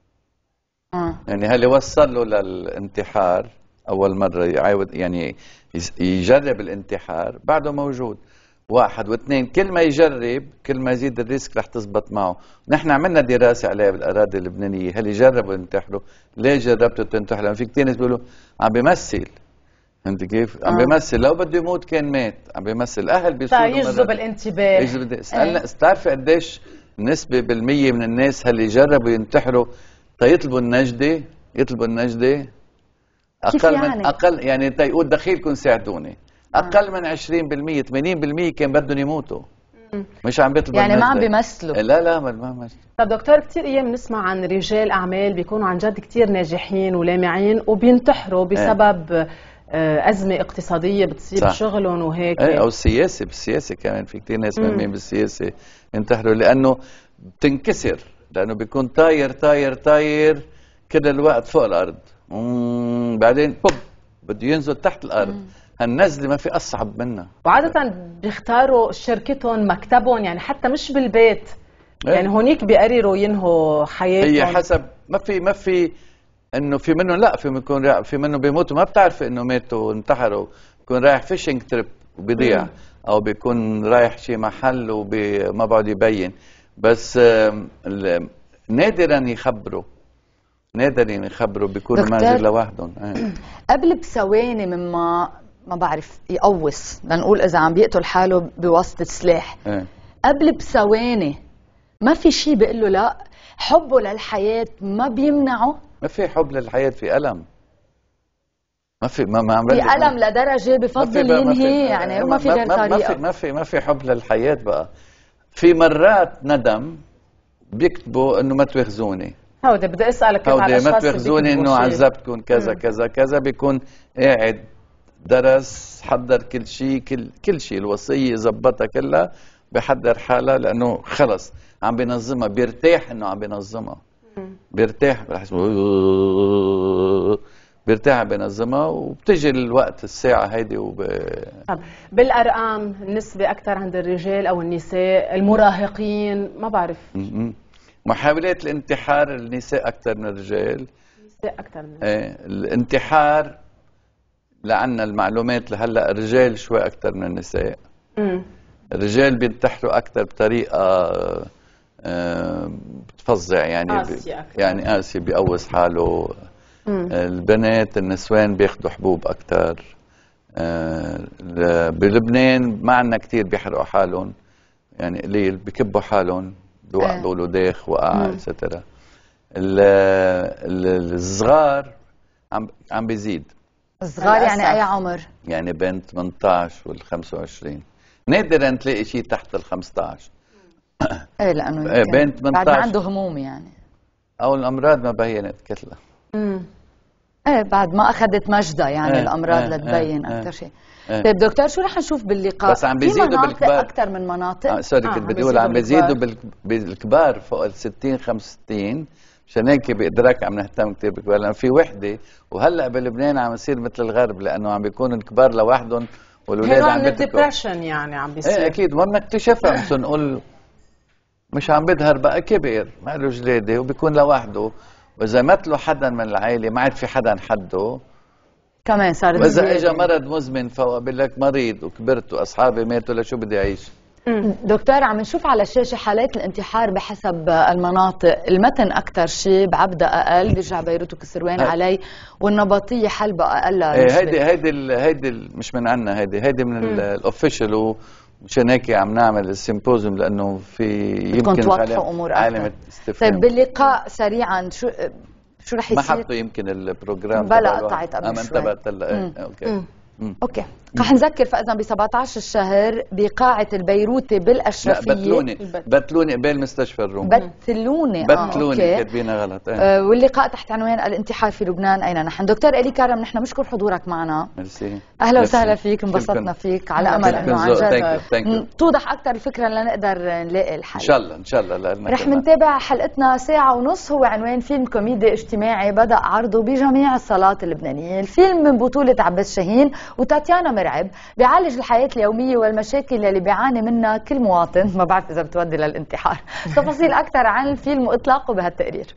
اه يعني اللي وصل له للانتحار اول مره يعاود يعني يجرب الانتحار بعده موجود. واحد واثنين، كل ما يجرب كل ما يزيد الريسك رح تزبط معه. نحن عملنا دراسه عليها بالاراضي اللبنانيه، هل يجربوا ينتحروا؟ ليه جربتوا تنتحروا؟ لان في كثير ناس بيقولوا عم بيمثل، فهمت كيف؟ عم بيمثل، لو بده يموت كان مات، عم بيمثل. الاهل بيصيروا يجذب الانتباه. يجذب. اسالنا بتعرفي قديش نسبه بالمية من الناس اللي جربوا ينتحروا تيطلبوا النجده، يطلبوا النجده اقل يعني؟ من اقل يعني تيقول دخيلكم ساعدوني. اقل من عشرين بالمية ثمانين بالمية كان بدهم يموتوا، مش عم بيطلبوا يعني ما عم بيمثلوا. لا لا ما بيمثلوا. طب دكتور، كثير ايام بنسمع عن رجال اعمال بيكونوا عن جد كثير ناجحين ولامعين وبينتحروا بسبب اه. ازمه اقتصاديه بتصيب شغلهم وهيك. ايه او السياسه، بالسياسه كمان في كثير ناس مهمين بالسياسه ينتحروا لانه بتنكسر، لانه بيكون طاير طاير طاير كل الوقت فوق الارض، بعدين بوب بده ينزل تحت الارض. مم. هالنزله ما في اصعب منها. وعاده بيختاروا شركتهم مكتبهم يعني حتى مش بالبيت يعني هونيك بيقرروا ينهوا حياتهم. هي حسب ما في ما في انه في منهم لا في بيكون في منهم بيموتوا ما بتعرف انه ماتوا وانتحروا، بيكون رايح فيشنج تريب وبيضيع او بيكون رايح شي محل وما بعد يبين. بس نادرا يخبروا نادرا يخبروا بيكونوا منزل لوحدهم. قبل بثواني مما ما بعرف يقوص لنقول اذا عم بيقتل حاله بواسطه سلاح، قبل بثواني ما في شيء بيقول له لا؟ حبه للحياه ما بيمنعه؟ ما في حب للحياه، في الم. ما في ما ما في الم لدرجه بفضل ينهي يعني وما في غير طريقه. ما في ما في ما في حب للحياه بقى. في مرات ندم بيكتبوا انه ما تواخذوني. هودي بدي اسالك كيف على الاشخاص ما تواخذوني انه عذبتكم كذا مم. كذا كذا. بيكون قاعد درس حضر كل شيء كل كل شيء الوصيه زبطها كلها بحضر حالها لانه خلص عم بينظمها بيرتاح انه عم بينظمها بيرتاح بحس بيرتاح بينظمها وبتجي الوقت الساعه هيدي وب... طب بالارقام النسبه اكثر عند الرجال او النساء المراهقين ما بعرف م- محاولات الانتحار النساء اكثر من الرجال. النساء اكثر من الرجال ايه الانتحار لعنا المعلومات لهلا الرجال شوي اكثر من النساء. امم الرجال بينتحروا اكثر بطريقه آه بتفظع يعني قاسي أكثر. يعني قاسي بيقوص حاله. مم. البنات النسوان بياخذوا حبوب اكثر. آه بلبنان ما عندنا كثير بيحرقوا حالهم يعني قليل بكبوا حالهم بوقع بيقولوا داخ وقع اتسترا. الصغار عم عم بيزيد. الصغار يعني اي عمر؟ يعني بين ثمانية عشر وال خمسة وعشرين. نادرا تلاقي شيء تحت ال خمسة عشر. ايه لانه ايه بين ثمانية عشر بعد ما عنده هموم يعني او الامراض ما بينت كتله. امم ايه بعد ما اخذت مجدة يعني ايه الامراض ايه لتبين ايه اكثر شيء. ايه طيب دكتور شو رح نشوف باللقاء؟ بس عم بيزيدوا بالكبار اكثر من مناطق. اه سوري كنت بدي اقول عم بيزيدوا بالكبار فوق ال ستين خمسة وستين. مشان هيك بإدراك عم نهتم كثير بالكبار لأن في وحدة وهلا بلبنان عم يصير مثل الغرب لأنه عم بيكونوا الكبار لوحدهم والأولاد عم بيتركوا. الديبرشن يعني عم بيصير. ايه أكيد وما نكتشفها بس نقول مش عم بيظهر بقى كبير ما له جلادة وبيكون لوحده وإذا مات له حدا من العائلة ما عاد في حدا حده كمان صار. وإذا إجا مرض مزمن فهو بقول لك مريض وكبرت وأصحابي ماتوا لشو بدي أعيش. دكتور عم نشوف على الشاشة حالات الانتحار بحسب المناطق، المتن أكثر شيء، بعبدة أقل، بيرجع بيروت وكسروان علي، والنبطية حلبة أقل. ايه هيدي هيدي هيدي مش من عنا، هيدي هيدي من الأوفيشال ومشان هيك عم نعمل السيمبوزيوم لأنه في يمكن توضحوا أمور أكثر. طيب باللقاء سريعا شو شو رح يصير؟ ما حطوا يمكن البروجرام بلا قطعت قبل شوي. ما انتبهت هلا. ايه اوكي مم. مم. اوكي رح نذكر فاذا ب سبعة عشر الشهر بقاعه البيروتي بالاشرفيه. لا بتلوني بتلوني قبال مستشفى الروم. بتلوني بتلوني آه كاتبينها غلط. اه. آه واللقاء تحت عنوان الانتحار في لبنان اين نحن. دكتور إلي كرم نحن بنشكر حضورك معنا. ميرسي. اهلا وسهلا فيك، انبسطنا فيك على امل انه عن جد توضح اكثر الفكره لنقدر نلاقي الحل. ان شاء الله ان شاء الله. رح نتابع حلقتنا ساعه ونص، هو عنوان فيلم كوميدي اجتماعي بدا عرضه بجميع الصالات اللبنانيه. الفيلم من بطوله عباس شاهين وتاتيانا مرعب، بيعالج الحياة اليومية والمشاكل اللي بيعاني منها كل مواطن، ما بعرف إذا بتودي للانتحار. تفاصيل أكثر عن الفيلم وإطلاقه بهالتقرير.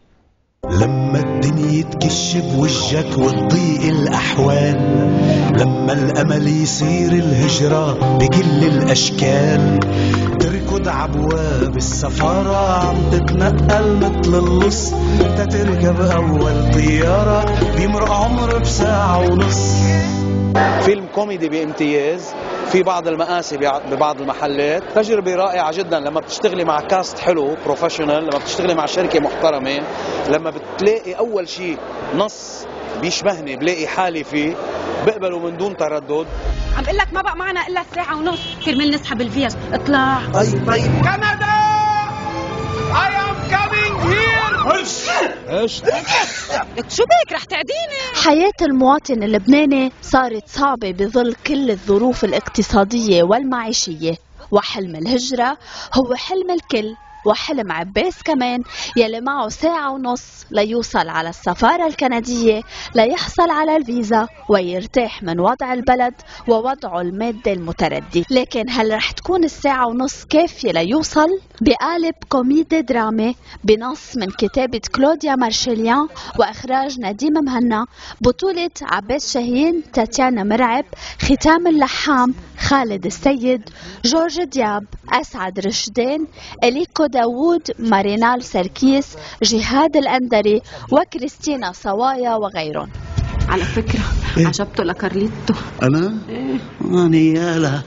لما الدنيا تكش بوجهك وتضيق الأحوال، لما الأمل يصير الهجرة بكل الأشكال، تركض عبواب السفارة عم تتنقل مثل اللص، تتركب أول طيارة بيمرق عمر بساعة ونص. فيلم كوميدي بامتياز، في بعض المآسي ببعض المحلات، تجربة رائعة جدا لما بتشتغلي مع كاست حلو بروفيشنال، لما بتشتغلي مع شركة محترمة، لما بتلاقي أول شيء نص بيشبهني بلاقي حالي فيه بقبله من دون تردد. عم بقول لك ما بقى معنا إلا ساعة ونص كرمال نسحب الفيز. اطلع. طيب طيب كندا I am coming here. ايش؟ شو بك رح تعديني؟ حياة المواطن اللبناني صارت صعبة بظل كل الظروف الاقتصادية والمعيشية، وحلم الهجرة هو حلم الكل وحلم عباس كمان يلي معه ساعة ونص ليوصل على السفارة الكندية ليحصل على الفيزا ويرتاح من وضع البلد ووضعه المادي المتردي. لكن هل رح تكون الساعة ونص كافية ليوصل؟ بقالب كوميدي درامي بنص من كتابة كلوديا مارشليان وإخراج نديم مهنا، بطولة عباس شاهين، تاتيانا مرعب، ختام اللحام، خالد السيد، جورج دياب، أسعد رشدين، إليكو داوود، مارينال سركيس، جهاد الأندري وكريستينا صوايا وغيرهم. على فكرة إيه؟ عجبته لكارليتو. أنا؟ إيه؟ أنا يالا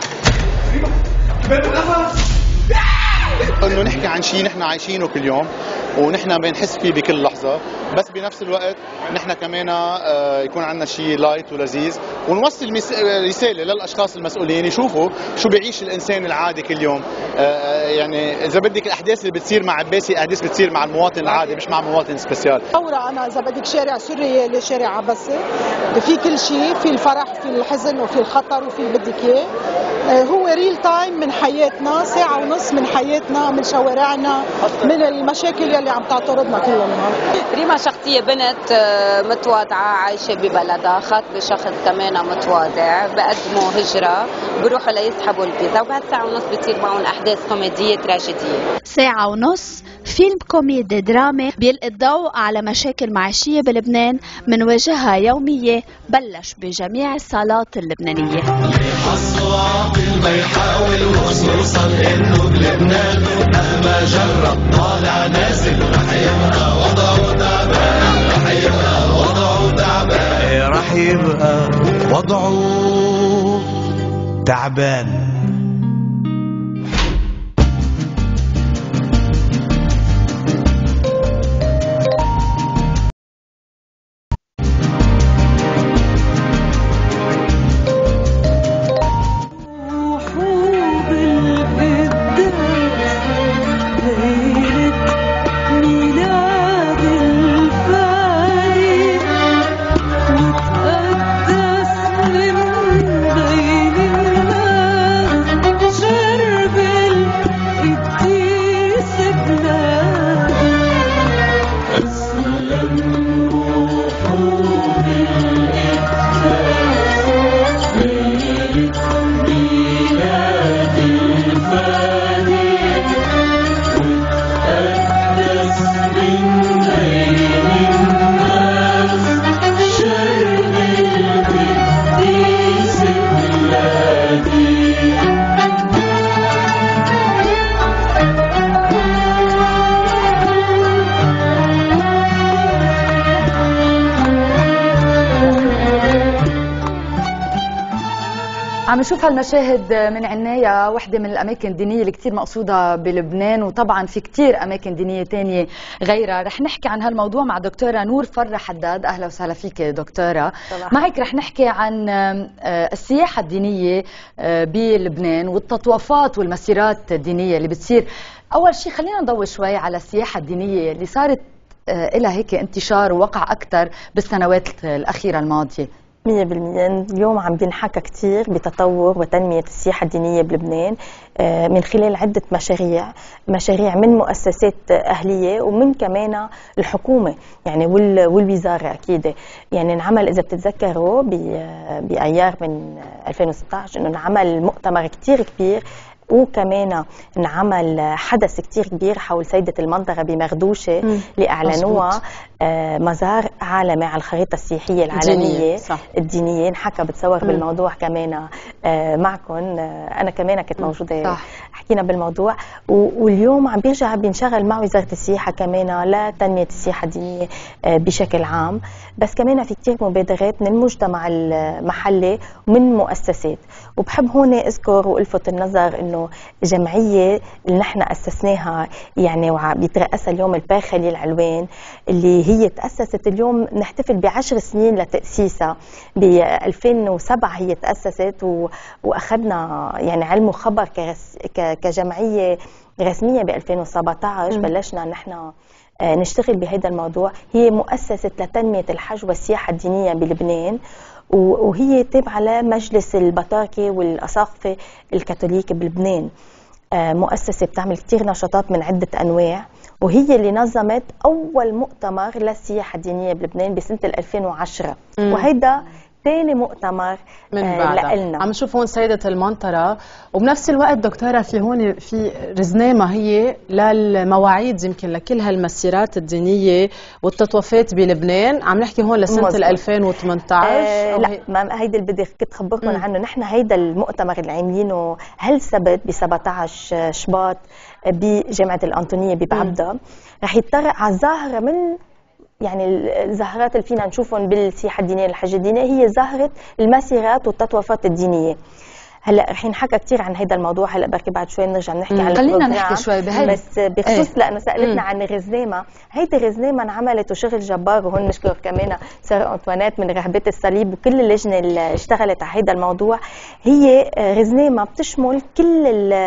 انه نحكي عن شيء نحن عايشينه كل يوم ونحن بنحس فيه بكل لحظه، بس بنفس الوقت نحن كمان يكون عندنا شيء لايت ولذيذ ونوصل رساله للاشخاص المسؤولين يشوفوا شو بيعيش الانسان العادي كل يوم. يعني اذا بدك الاحداث اللي بتصير مع عباسي احداث بتصير مع المواطن العادي مش مع مواطن سبيسيال. ثوره انا اذا بدك شارع سوريالي، شارع عباسي، في كل شيء، في الفرح في الحزن وفي الخطر وفي اللي بدك اياه. هو ريل تايم من حياتنا، ساعه ونص من حياتنا، من شوارعنا، من المشاكل يلي عم تعترضنا كل النهار. ريما شخصية بنت متواضعة عايشة ببلدها، خاطبة شخص كمان متواضع، بقدموا هجرة، بروحوا ليسحبوا الفيزا، وبهالساعة ونص بتصير معهم أحداث كوميدية تراجيدية. ساعة ونص فيلم كوميدي درامي بيلقي الضوء على مشاكل معيشية بلبنان منواجهها يومية، بلش بجميع الصالات اللبنانية. ما يحاول وخصوصا انه بلبنان مهما جرب طالع نازل رح يبقى وضعه تعبان، رح يبقى وضعه تعبان، رح يبقى وضعه تعبان. عم نشوف هالمشاهد من عناية وحدة من الأماكن الدينية اللي كتير مقصودة بلبنان، وطبعا في كتير أماكن دينية تانية غيرها. رح نحكي عن هالموضوع مع دكتورة نور فرة حداد. أهلا وسهلا فيك دكتورة. معك رح نحكي عن السياحة الدينية بلبنان والتطوافات والمسيرات الدينية اللي بتصير. أول شيء خلينا نضوي شوي على السياحة الدينية اللي صارت إلها هيك انتشار ووقع أكثر بالسنوات الأخيرة الماضية. مية بالمية اليوم عم بينحكى كتير بتطور وتنمية السياحة الدينية بلبنان من خلال عدة مشاريع مشاريع من مؤسسات أهلية ومن كمان الحكومة يعني والوزارة أكيد. يعني انعمل إذا بتتذكروا بأيار من ألفين وستة عشر إنه انعمل مؤتمر كتير كبير، وكمان انعمل حدث كتير كبير حول سيدة المنظرة بمغدوشة اللي أعلنوها آه مزار عالمي على الخريطة السياحية العالمية صح. الدينية. انحكى بتصور مم. بالموضوع كمان آه معكم آه أنا كمان كنت موجودة صح. حكينا بالموضوع، واليوم عم بيرجع بينشغل مع وزارة السياحة كمان لتنمية السياحة الدينية آه بشكل عام، بس كمان في كتير مبادرات من المجتمع المحلي ومن مؤسسات. وبحب هون أذكر وألفت النظر إنه جمعية اللي نحن أسسناها يعني وبيترأسها اليوم البير خليل علوان، اللي هي تأسست اليوم نحتفل بعشر سنين لتأسيسها. ب ألفين وسبعة هي تأسست وأخذنا يعني علم وخبر كجمعية رسمية. ب ألفين وسبعة عشر بلشنا نحن نشتغل بهذا الموضوع. هي مؤسسة لتنمية الحج والسياحة الدينية بلبنان، وهي تابعة لمجلس البطاركة والأساقفة الكاثوليك بلبنان. مؤسسة بتعمل كتير نشاطات من عدة أنواع، وهي اللي نظمت أول مؤتمر للسياحة الدينية بلبنان بسنة ألفين وعشرة، وهيدا ثاني مؤتمر من آه لنا. عم نشوف هون سيدة المنطرة، وبنفس الوقت دكتورة في هون في رزنامة هي للمواعيد يمكن لكل هالمسيرات الدينية والتطوفات بلبنان. عم نحكي هون لسنة ألفين وثمانية عشر. آه لا ما هيدا اللي بدي كنت خبركم عنه. نحن هيدا المؤتمر اللي عاملينه هالسبت ب سبعة عشر شباط بجامعة الأنطونية ببعبدة، رح يتطرق على ظاهرة من يعني الظاهرات اللي فينا نشوفهم بالسياحة الدينية الحج الدينية، هي ظاهرة المسيرات والتطوفات الدينية. هلا رح نحكى كثير عن هذا الموضوع، هلا بركي بعد شوي نرجع نحكي عن خلينا نحكي شوي بهيدا بس بخصوص ايه؟ لانه سالتنا مم. عن الرزنامه. هيدي الرزنامه انعملت وشغل جبار، وهون نشكر كمان ساره انطوانات من رهبه الصليب وكل اللجنه اللي اشتغلت على هذا الموضوع. هي رزنامه بتشمل كل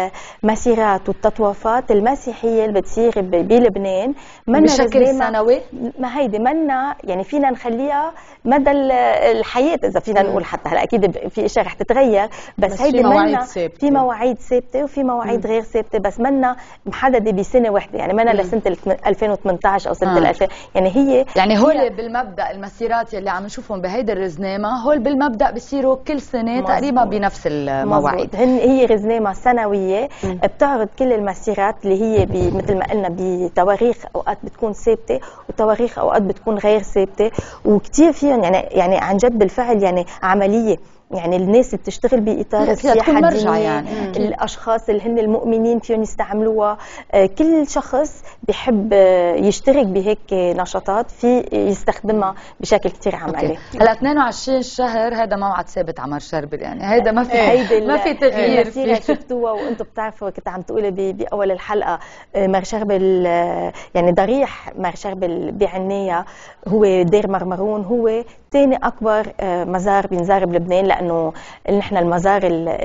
المسيرات والتطوفات المسيحيه اللي بتصير بلبنان بشكل سنوي. ما هيدي منا يعني فينا نخليها مدى الحياه اذا فينا نقول، حتى هلا اكيد في اشياء رح تتغير، بس, بس هيدي منا في مواعيد ثابته وفي مواعيد غير ثابته، بس منا محدده بسنه واحده، يعني منا لسنه ألفين وثمانية عشر او سنه آه. ألفين، يعني هي يعني هول بالمبدا المسيرات اللي عم نشوفهم بهيدي الرزنامه هول بالمبدا بيصيروا كل سنه مزبوط. تقريبا بنفس المواعيد. هن هي رزنامه سنويه مم. بتعرض كل المسيرات اللي هي مثل ما قلنا بتواريخ اوقات بتكون ثابته وتواريخ اوقات بتكون غير ثابته، وكثير فيهم يعني يعني عن جد بالفعل يعني عمليه، يعني الناس اللي بتشتغل باطار السياحه الدينيه يعني. الاشخاص اللي هن المؤمنين فيهم يستعملوها، كل شخص بيحب يشترك بهيك نشاطات في يستخدمها بشكل كتير عملي. هلا اثنين وعشرين شهر هذا موعد ثابت عمر شربل، يعني هيدا ما في هيدا ما في تغيير فيه. شفتوها وانتم بتعرفوا كنت عم تقولي باول الحلقه مار شربل، يعني ضريح مار شربل بعناية هو دير مرمرون، هو ثاني اكبر مزار بينزار بلبنان، لانه نحن المزار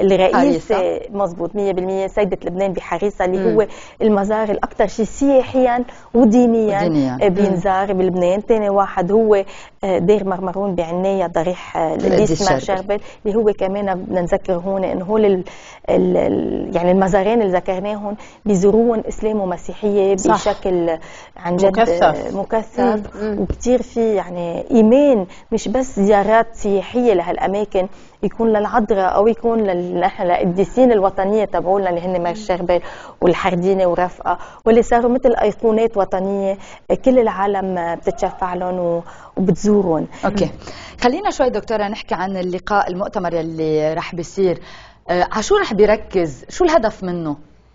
الرئيسي مزبوط مية بالمية سيدة لبنان بحريصة، اللي مم. هو المزار الاكثر شيء سياحيا ودينيا, ودينيا. بينزار مم. بلبنان. ثاني واحد هو دير مرمرون بعناية ضريح القديس مار شربل، اللي هو كمان بدنا نذكر هون انه هو ال ال يعني المزارين اللي ذكرناهم بيزوروهم اسلام ومسيحيه بشكل عن جد مكثف, مكثف. وكثير في يعني ايمان، مش بس زيارات سياحيه لهالاماكن، يكون للعذراء او يكون للقديسين الوطنيه تبعولنا اللي هن مار شربل والحردينه ورفقه، واللي صاروا مثل ايقونات وطنيه كل العالم بتتشفع لهم وبتزورهم. اوكي، خلينا شوي دكتوره نحكي عن اللقاء المؤتمر اللي رح بيصير. على شو رح بيركز؟ شو الهدف منه؟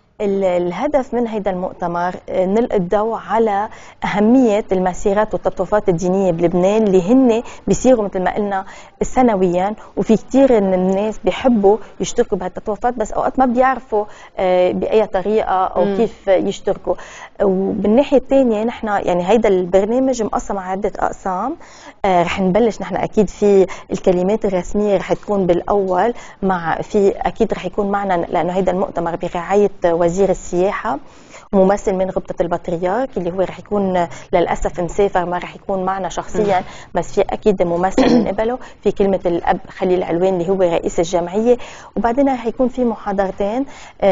الهدف من هذا المؤتمر نلقي الضوء على أهمية المسيرات والتطوفات الدينية بلبنان اللي هن بيصيروا مثل ما قلنا سنويا، وفي كتير من الناس بيحبوا يشتركوا بهالتطوفات بس أوقات ما بيعرفوا بأي طريقة أو م. كيف يشتركوا. وبالناحية الثانية نحن يعني هيدا البرنامج مقسم على عدة أقسام. رح نبلش نحن أكيد في الكلمات الرسمية رح تكون بالأول، مع في أكيد رح يكون معنا لأنه هيدا المؤتمر برعاية وزير السياحة وممثل من غبطة البطريرك اللي هو رح يكون للأسف مسافر ما رح يكون معنا شخصيا، بس في أكيد ممثل من قبله. في كلمة الأب خليل علوان اللي هو رئيس الجمعية، وبعدين رح يكون في محاضرتين.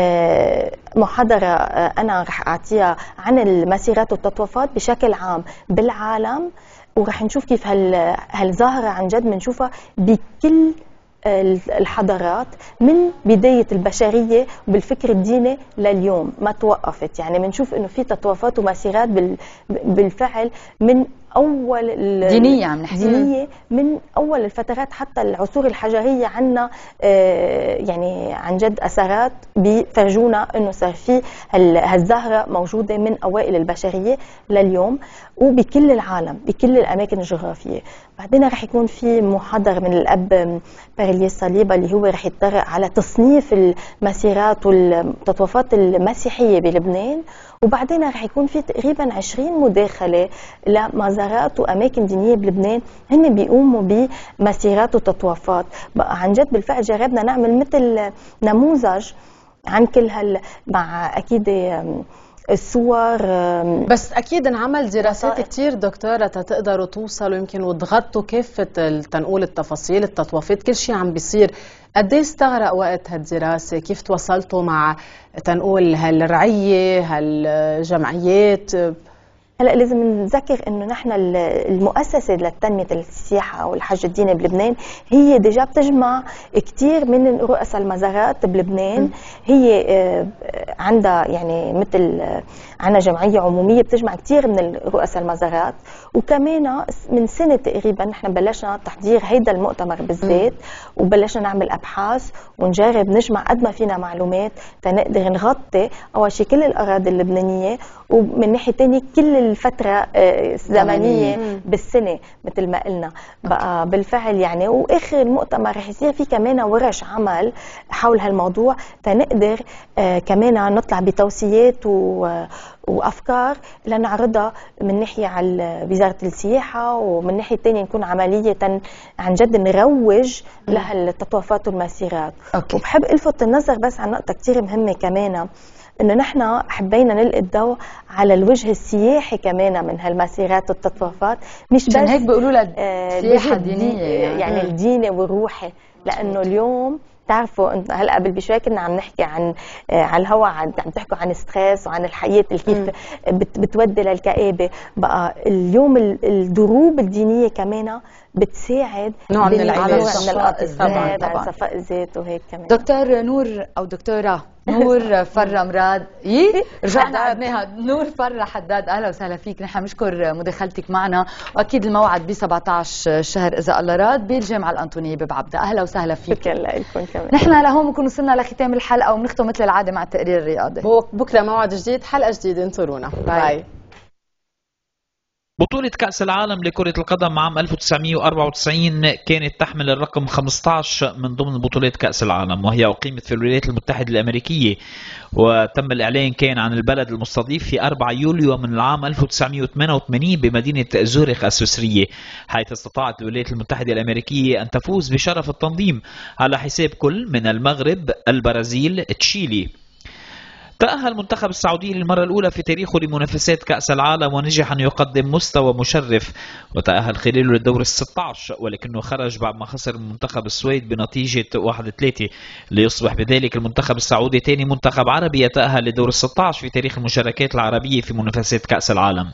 محاضرة أنا رح أعطيها عن المسيرات والتطوفات بشكل عام بالعالم، ورح نشوف كيف هالظاهرة عن جد بنشوفها بكل الحضارات من بداية البشرية وبالفكر الديني لليوم ما توقفت. يعني بنشوف انه في تطوفات ومسيرات بالفعل من اول دينية عم نحكي دينية من اول الفترات، حتى العصور الحجرية عنا يعني عن جد اثارات بيفرجونا انه صار في هالظاهرة موجودة من اوائل البشرية لليوم وبكل العالم بكل الاماكن الجغرافية. بعدين رح يكون في محاضر من الاب بارليس صليبة اللي هو رح يتطرق على تصنيف المسيرات والتطوفات المسيحية بلبنان، وبعدين رح يكون في تقريبا عشرين مداخلة لمزارات وأماكن دينية بلبنان هن بيقوموا بمسيرات وتطوفات. عن جد بالفعل جربنا نعمل مثل نموذج عن كل هال مع أكيد الصور. بس اكيد انعمل دراسات كتير دكتوره تقدروا توصلوا يمكن وتغطوا كافه تنقول التفاصيل التطويفات كل شيء عم بيصير. قد ايه استغرق وقت هالدراسه؟ كيف تواصلتوا مع تنقول هالرعيه هالجمعيات؟ هلا لازم نذكر انه نحن المؤسسه لتنميه السياحه والحج الديني بلبنان هي ديجا بتجمع كثير من رؤساء المزارات بلبنان. م. هي عندها يعني مثل عندنا جمعيه عموميه بتجمع كثير من رؤساء المزارات، وكمان من سنه تقريبا نحن بلشنا تحضير هيدا المؤتمر بالذات، وبلشنا نعمل ابحاث ونجرب نجمع قد ما فينا معلومات تنقدر نغطي اول شيء كل الاراضي اللبنانيه، ومن ناحيه ثانيه كل الفتره الزمنيه بالسنه مثل ما قلنا. بقى بالفعل يعني واخر المؤتمر رح يصير في كمان ورش عمل حول هالموضوع تنقدر كمان نطلع بتوصيات و وافكار لنعرضها من ناحيه على وزاره السياحه، ومن ناحيه ثانيه نكون عمليه عن جد نروج لهالتطوفات والمسيرات. أوكي. وبحب الفت النظر بس عن نقطه كثير مهمه كمان، انه نحن حبينا نلقي الضوء على الوجه السياحي كمان من هالمسيرات والتطوفات، مش بس هيك بيقولوا لها سياحه دينيه يعني, يعني الديني والروحي، لانه اليوم بتعرفوا انت هلا قبل بشوي كنا عم نحكي عن آه على الهواء، عم تحكوا عن ستريس وعن الحياه اللي كيف بت بتودي للكآبه. بقى اليوم الدروب الدينيه كمان بتساعد نوع من العلاج طبعا طبعا صفاء الذات وهيك كمان. دكتور نور او دكتوره نور فرة مراد يي رجعنا عدناها نور فرة حداد، اهلا وسهلا فيك. نحن بنشكر مداخلتك معنا، واكيد الموعد ب سبعطعش شهر اذا الله راد بالجامعه الانطونيه ببعبده. اهلا وسهلا فيك. شكرا لكم كمان. نحن لهون بنكون وصلنا لختام الحلقه، وبنختم مثل العاده مع التقرير الرياضي. بكره موعد جديد، حلقه جديده، انطرونا. باي, باي. بطولة كأس العالم لكرة القدم عام ألف وتسعمئة وأربعة وتسعين كانت تحمل الرقم خمسة عشر من ضمن بطولات كأس العالم، وهي أقيمت في الولايات المتحدة الأمريكية، وتم الإعلان كان عن البلد المستضيف في أربعة يوليو من العام ألف وتسعمئة وثمانية وثمانين بمدينة زوريخ السويسرية، حيث استطاعت الولايات المتحدة الأمريكية أن تفوز بشرف التنظيم على حساب كل من المغرب، البرازيل، تشيلي. تأهل المنتخب السعودي للمرة الأولى في تاريخه لمنافسات كأس العالم، ونجح أن يقدم مستوى مشرف، وتأهل خلاله للدور الستة عشر، ولكنه خرج بعد ما خسر منتخب السويد بنتيجة واحد ثلاثة، ليصبح بذلك المنتخب السعودي ثاني منتخب عربي يتأهل للدور الستة عشر في تاريخ المشاركات العربية في منافسات كأس العالم.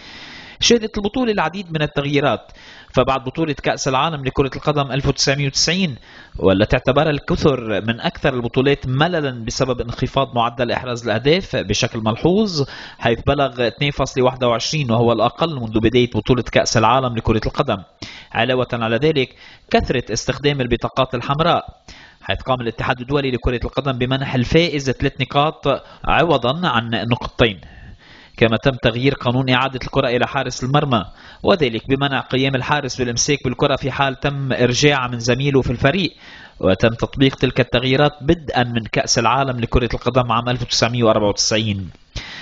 شهدت البطولة العديد من التغييرات، فبعد بطولة كأس العالم لكرة القدم ألف وتسعمئة وتسعين والتي تعتبر الكثر من أكثر البطولات مللا بسبب انخفاض معدل إحراز الأهداف بشكل ملحوظ، حيث بلغ اثنين فاصلة واحد وعشرين وهو الأقل منذ بداية بطولة كأس العالم لكرة القدم. علاوة على ذلك كثرة استخدام البطاقات الحمراء، حيث قام الاتحاد الدولي لكرة القدم بمنح الفائز ثلاث نقاط عوضا عن نقطتين. كما تم تغيير قانون إعادة الكرة إلى حارس المرمى، وذلك بمنع قيام الحارس بالإمساك بالكرة في حال تم إرجاعها من زميله في الفريق، وتم تطبيق تلك التغييرات بدءا من كأس العالم لكرة القدم عام ألف وتسعمئة وأربعة وتسعين.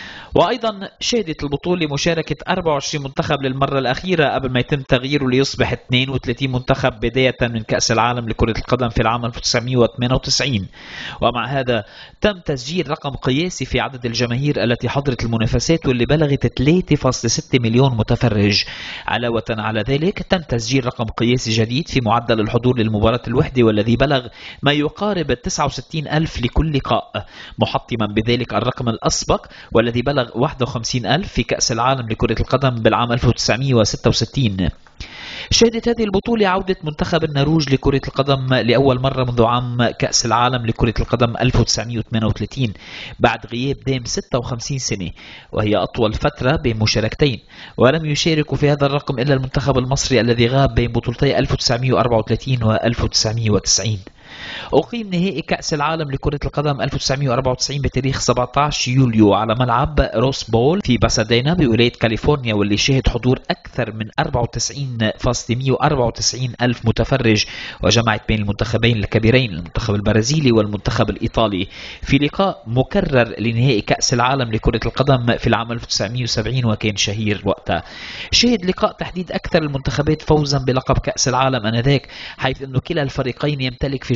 وأيضا شهدت البطولة مشاركة أربعة وعشرين منتخب للمرة الأخيرة قبل ما يتم تغييره ليصبح اثنين وثلاثين منتخب بداية من كأس العالم لكرة القدم في العام ألف وتسعمئة وثمانية وتسعين. ومع هذا تم تسجيل رقم قياسي في عدد الجماهير التي حضرت المنافسات واللي بلغت ثلاثة فاصلة ستة مليون متفرج. علاوة على ذلك تم تسجيل رقم قياسي جديد في معدل الحضور للمباراة الوحدة والذي بلغ ما يقارب تسعة وستين ألف لكل لقاء، محطما بذلك الرقم الأسبق والذي بلغ واحد وخمسين ألف في كأس العالم لكرة القدم بالعام ألف وتسعمئة وستة وستين. شهدت هذه البطولة عودة منتخب النرويج لكرة القدم لأول مرة منذ عام كأس العالم لكرة القدم ألف وتسعمئة وثمانية وثلاثين بعد غياب دام ستة وخمسين سنة، وهي أطول فترة بين مشاركتين، ولم يشارك في هذا الرقم إلا المنتخب المصري الذي غاب بين بطولتي ألف وتسعمئة وأربعة وثلاثين و ألف وتسعمئة وتسعين. أقيم نهائي كأس العالم لكرة القدم ألف وتسعمئة وأربعة وتسعين بتاريخ سبعة عشر يوليو على ملعب روس بول في باسادينا بولاية كاليفورنيا، واللي شهد حضور أكثر من أربعة وتسعين فاصلة مئة وأربعة وتسعين ألف متفرج، وجمعت بين المنتخبين الكبيرين المنتخب البرازيلي والمنتخب الإيطالي في لقاء مكرر لنهائي كأس العالم لكرة القدم في العام ألف وتسعمئة وسبعين وكان شهير وقتها. شهد لقاء تحديد أكثر المنتخبات فوزا بلقب كأس العالم آنذاك، حيث أنه كلا الفريقين يمتلك في جعبته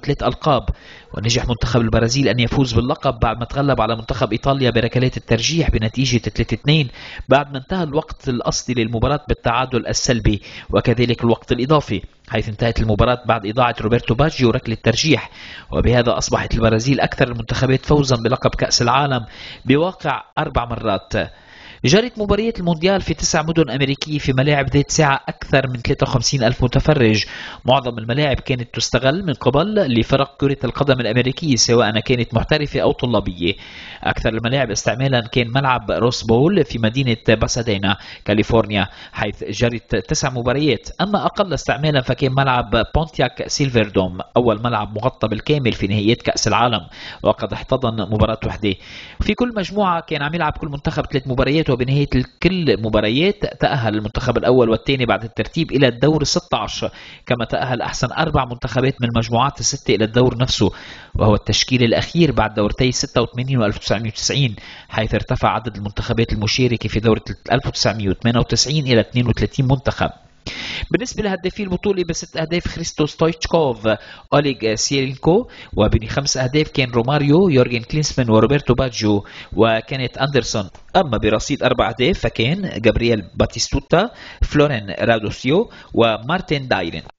ثلاث ألقاب. ونجح منتخب البرازيل أن يفوز باللقب بعد ما تغلب على منتخب إيطاليا بركلات الترجيح بنتيجة ثلاثة اثنين بعد ما انتهى الوقت الأصلي للمباراة بالتعادل السلبي وكذلك الوقت الإضافي، حيث انتهت المباراة بعد إضاعة روبرتو باجيو ركلة ترجيح. وبهذا أصبحت البرازيل أكثر المنتخبات فوزا بلقب كأس العالم بواقع أربع مرات. جرت مباريات المونديال في تسع مدن أمريكية في ملاعب ذات سعة أكثر من ثلاثة وخمسين ألف متفرج. معظم الملاعب كانت تستغل من قبل لفرق كرة القدم الأمريكية سواء كانت محترفة أو طلابية. أكثر الملاعب استعمالا كان ملعب روس بول في مدينة باسادينا كاليفورنيا حيث جرت تسع مباريات، أما أقل استعمالا فكان ملعب بونتياك سيلفر دوم أول ملعب مغطى بالكامل في نهائيات كأس العالم وقد احتضن مباراة وحدة. في كل مجموعة كان عم يلعب كل منتخب ثلاث مباريات، وبنهاية كل مباريات تأهل المنتخب الأول والثاني بعد الترتيب إلى الدور ستة عشر، كما تأهل أحسن أربع منتخبات من المجموعات الستة إلى الدور نفسه وهو التشكيل الأخير بعد دورتي ستة وثمانين و ألف وتسعمئة وتسعين، حيث ارتفع عدد المنتخبات المشاركة في دورة ألف وتسعمئة وثمانية وتسعين إلى اثنين وثلاثين منتخب. بالنسبة لهدافي البطولة بست أهداف خريستو ستويتشكوف أوليغ سيرينكو، وبخمس أهداف كان روماريو يورجن كلينسمان وروبرتو باجيو وكانت أندرسون. أما برصيد أربع أهداف فكان جابرييل باتيستوتا فلورين رادوسيو ومارتن دايرين.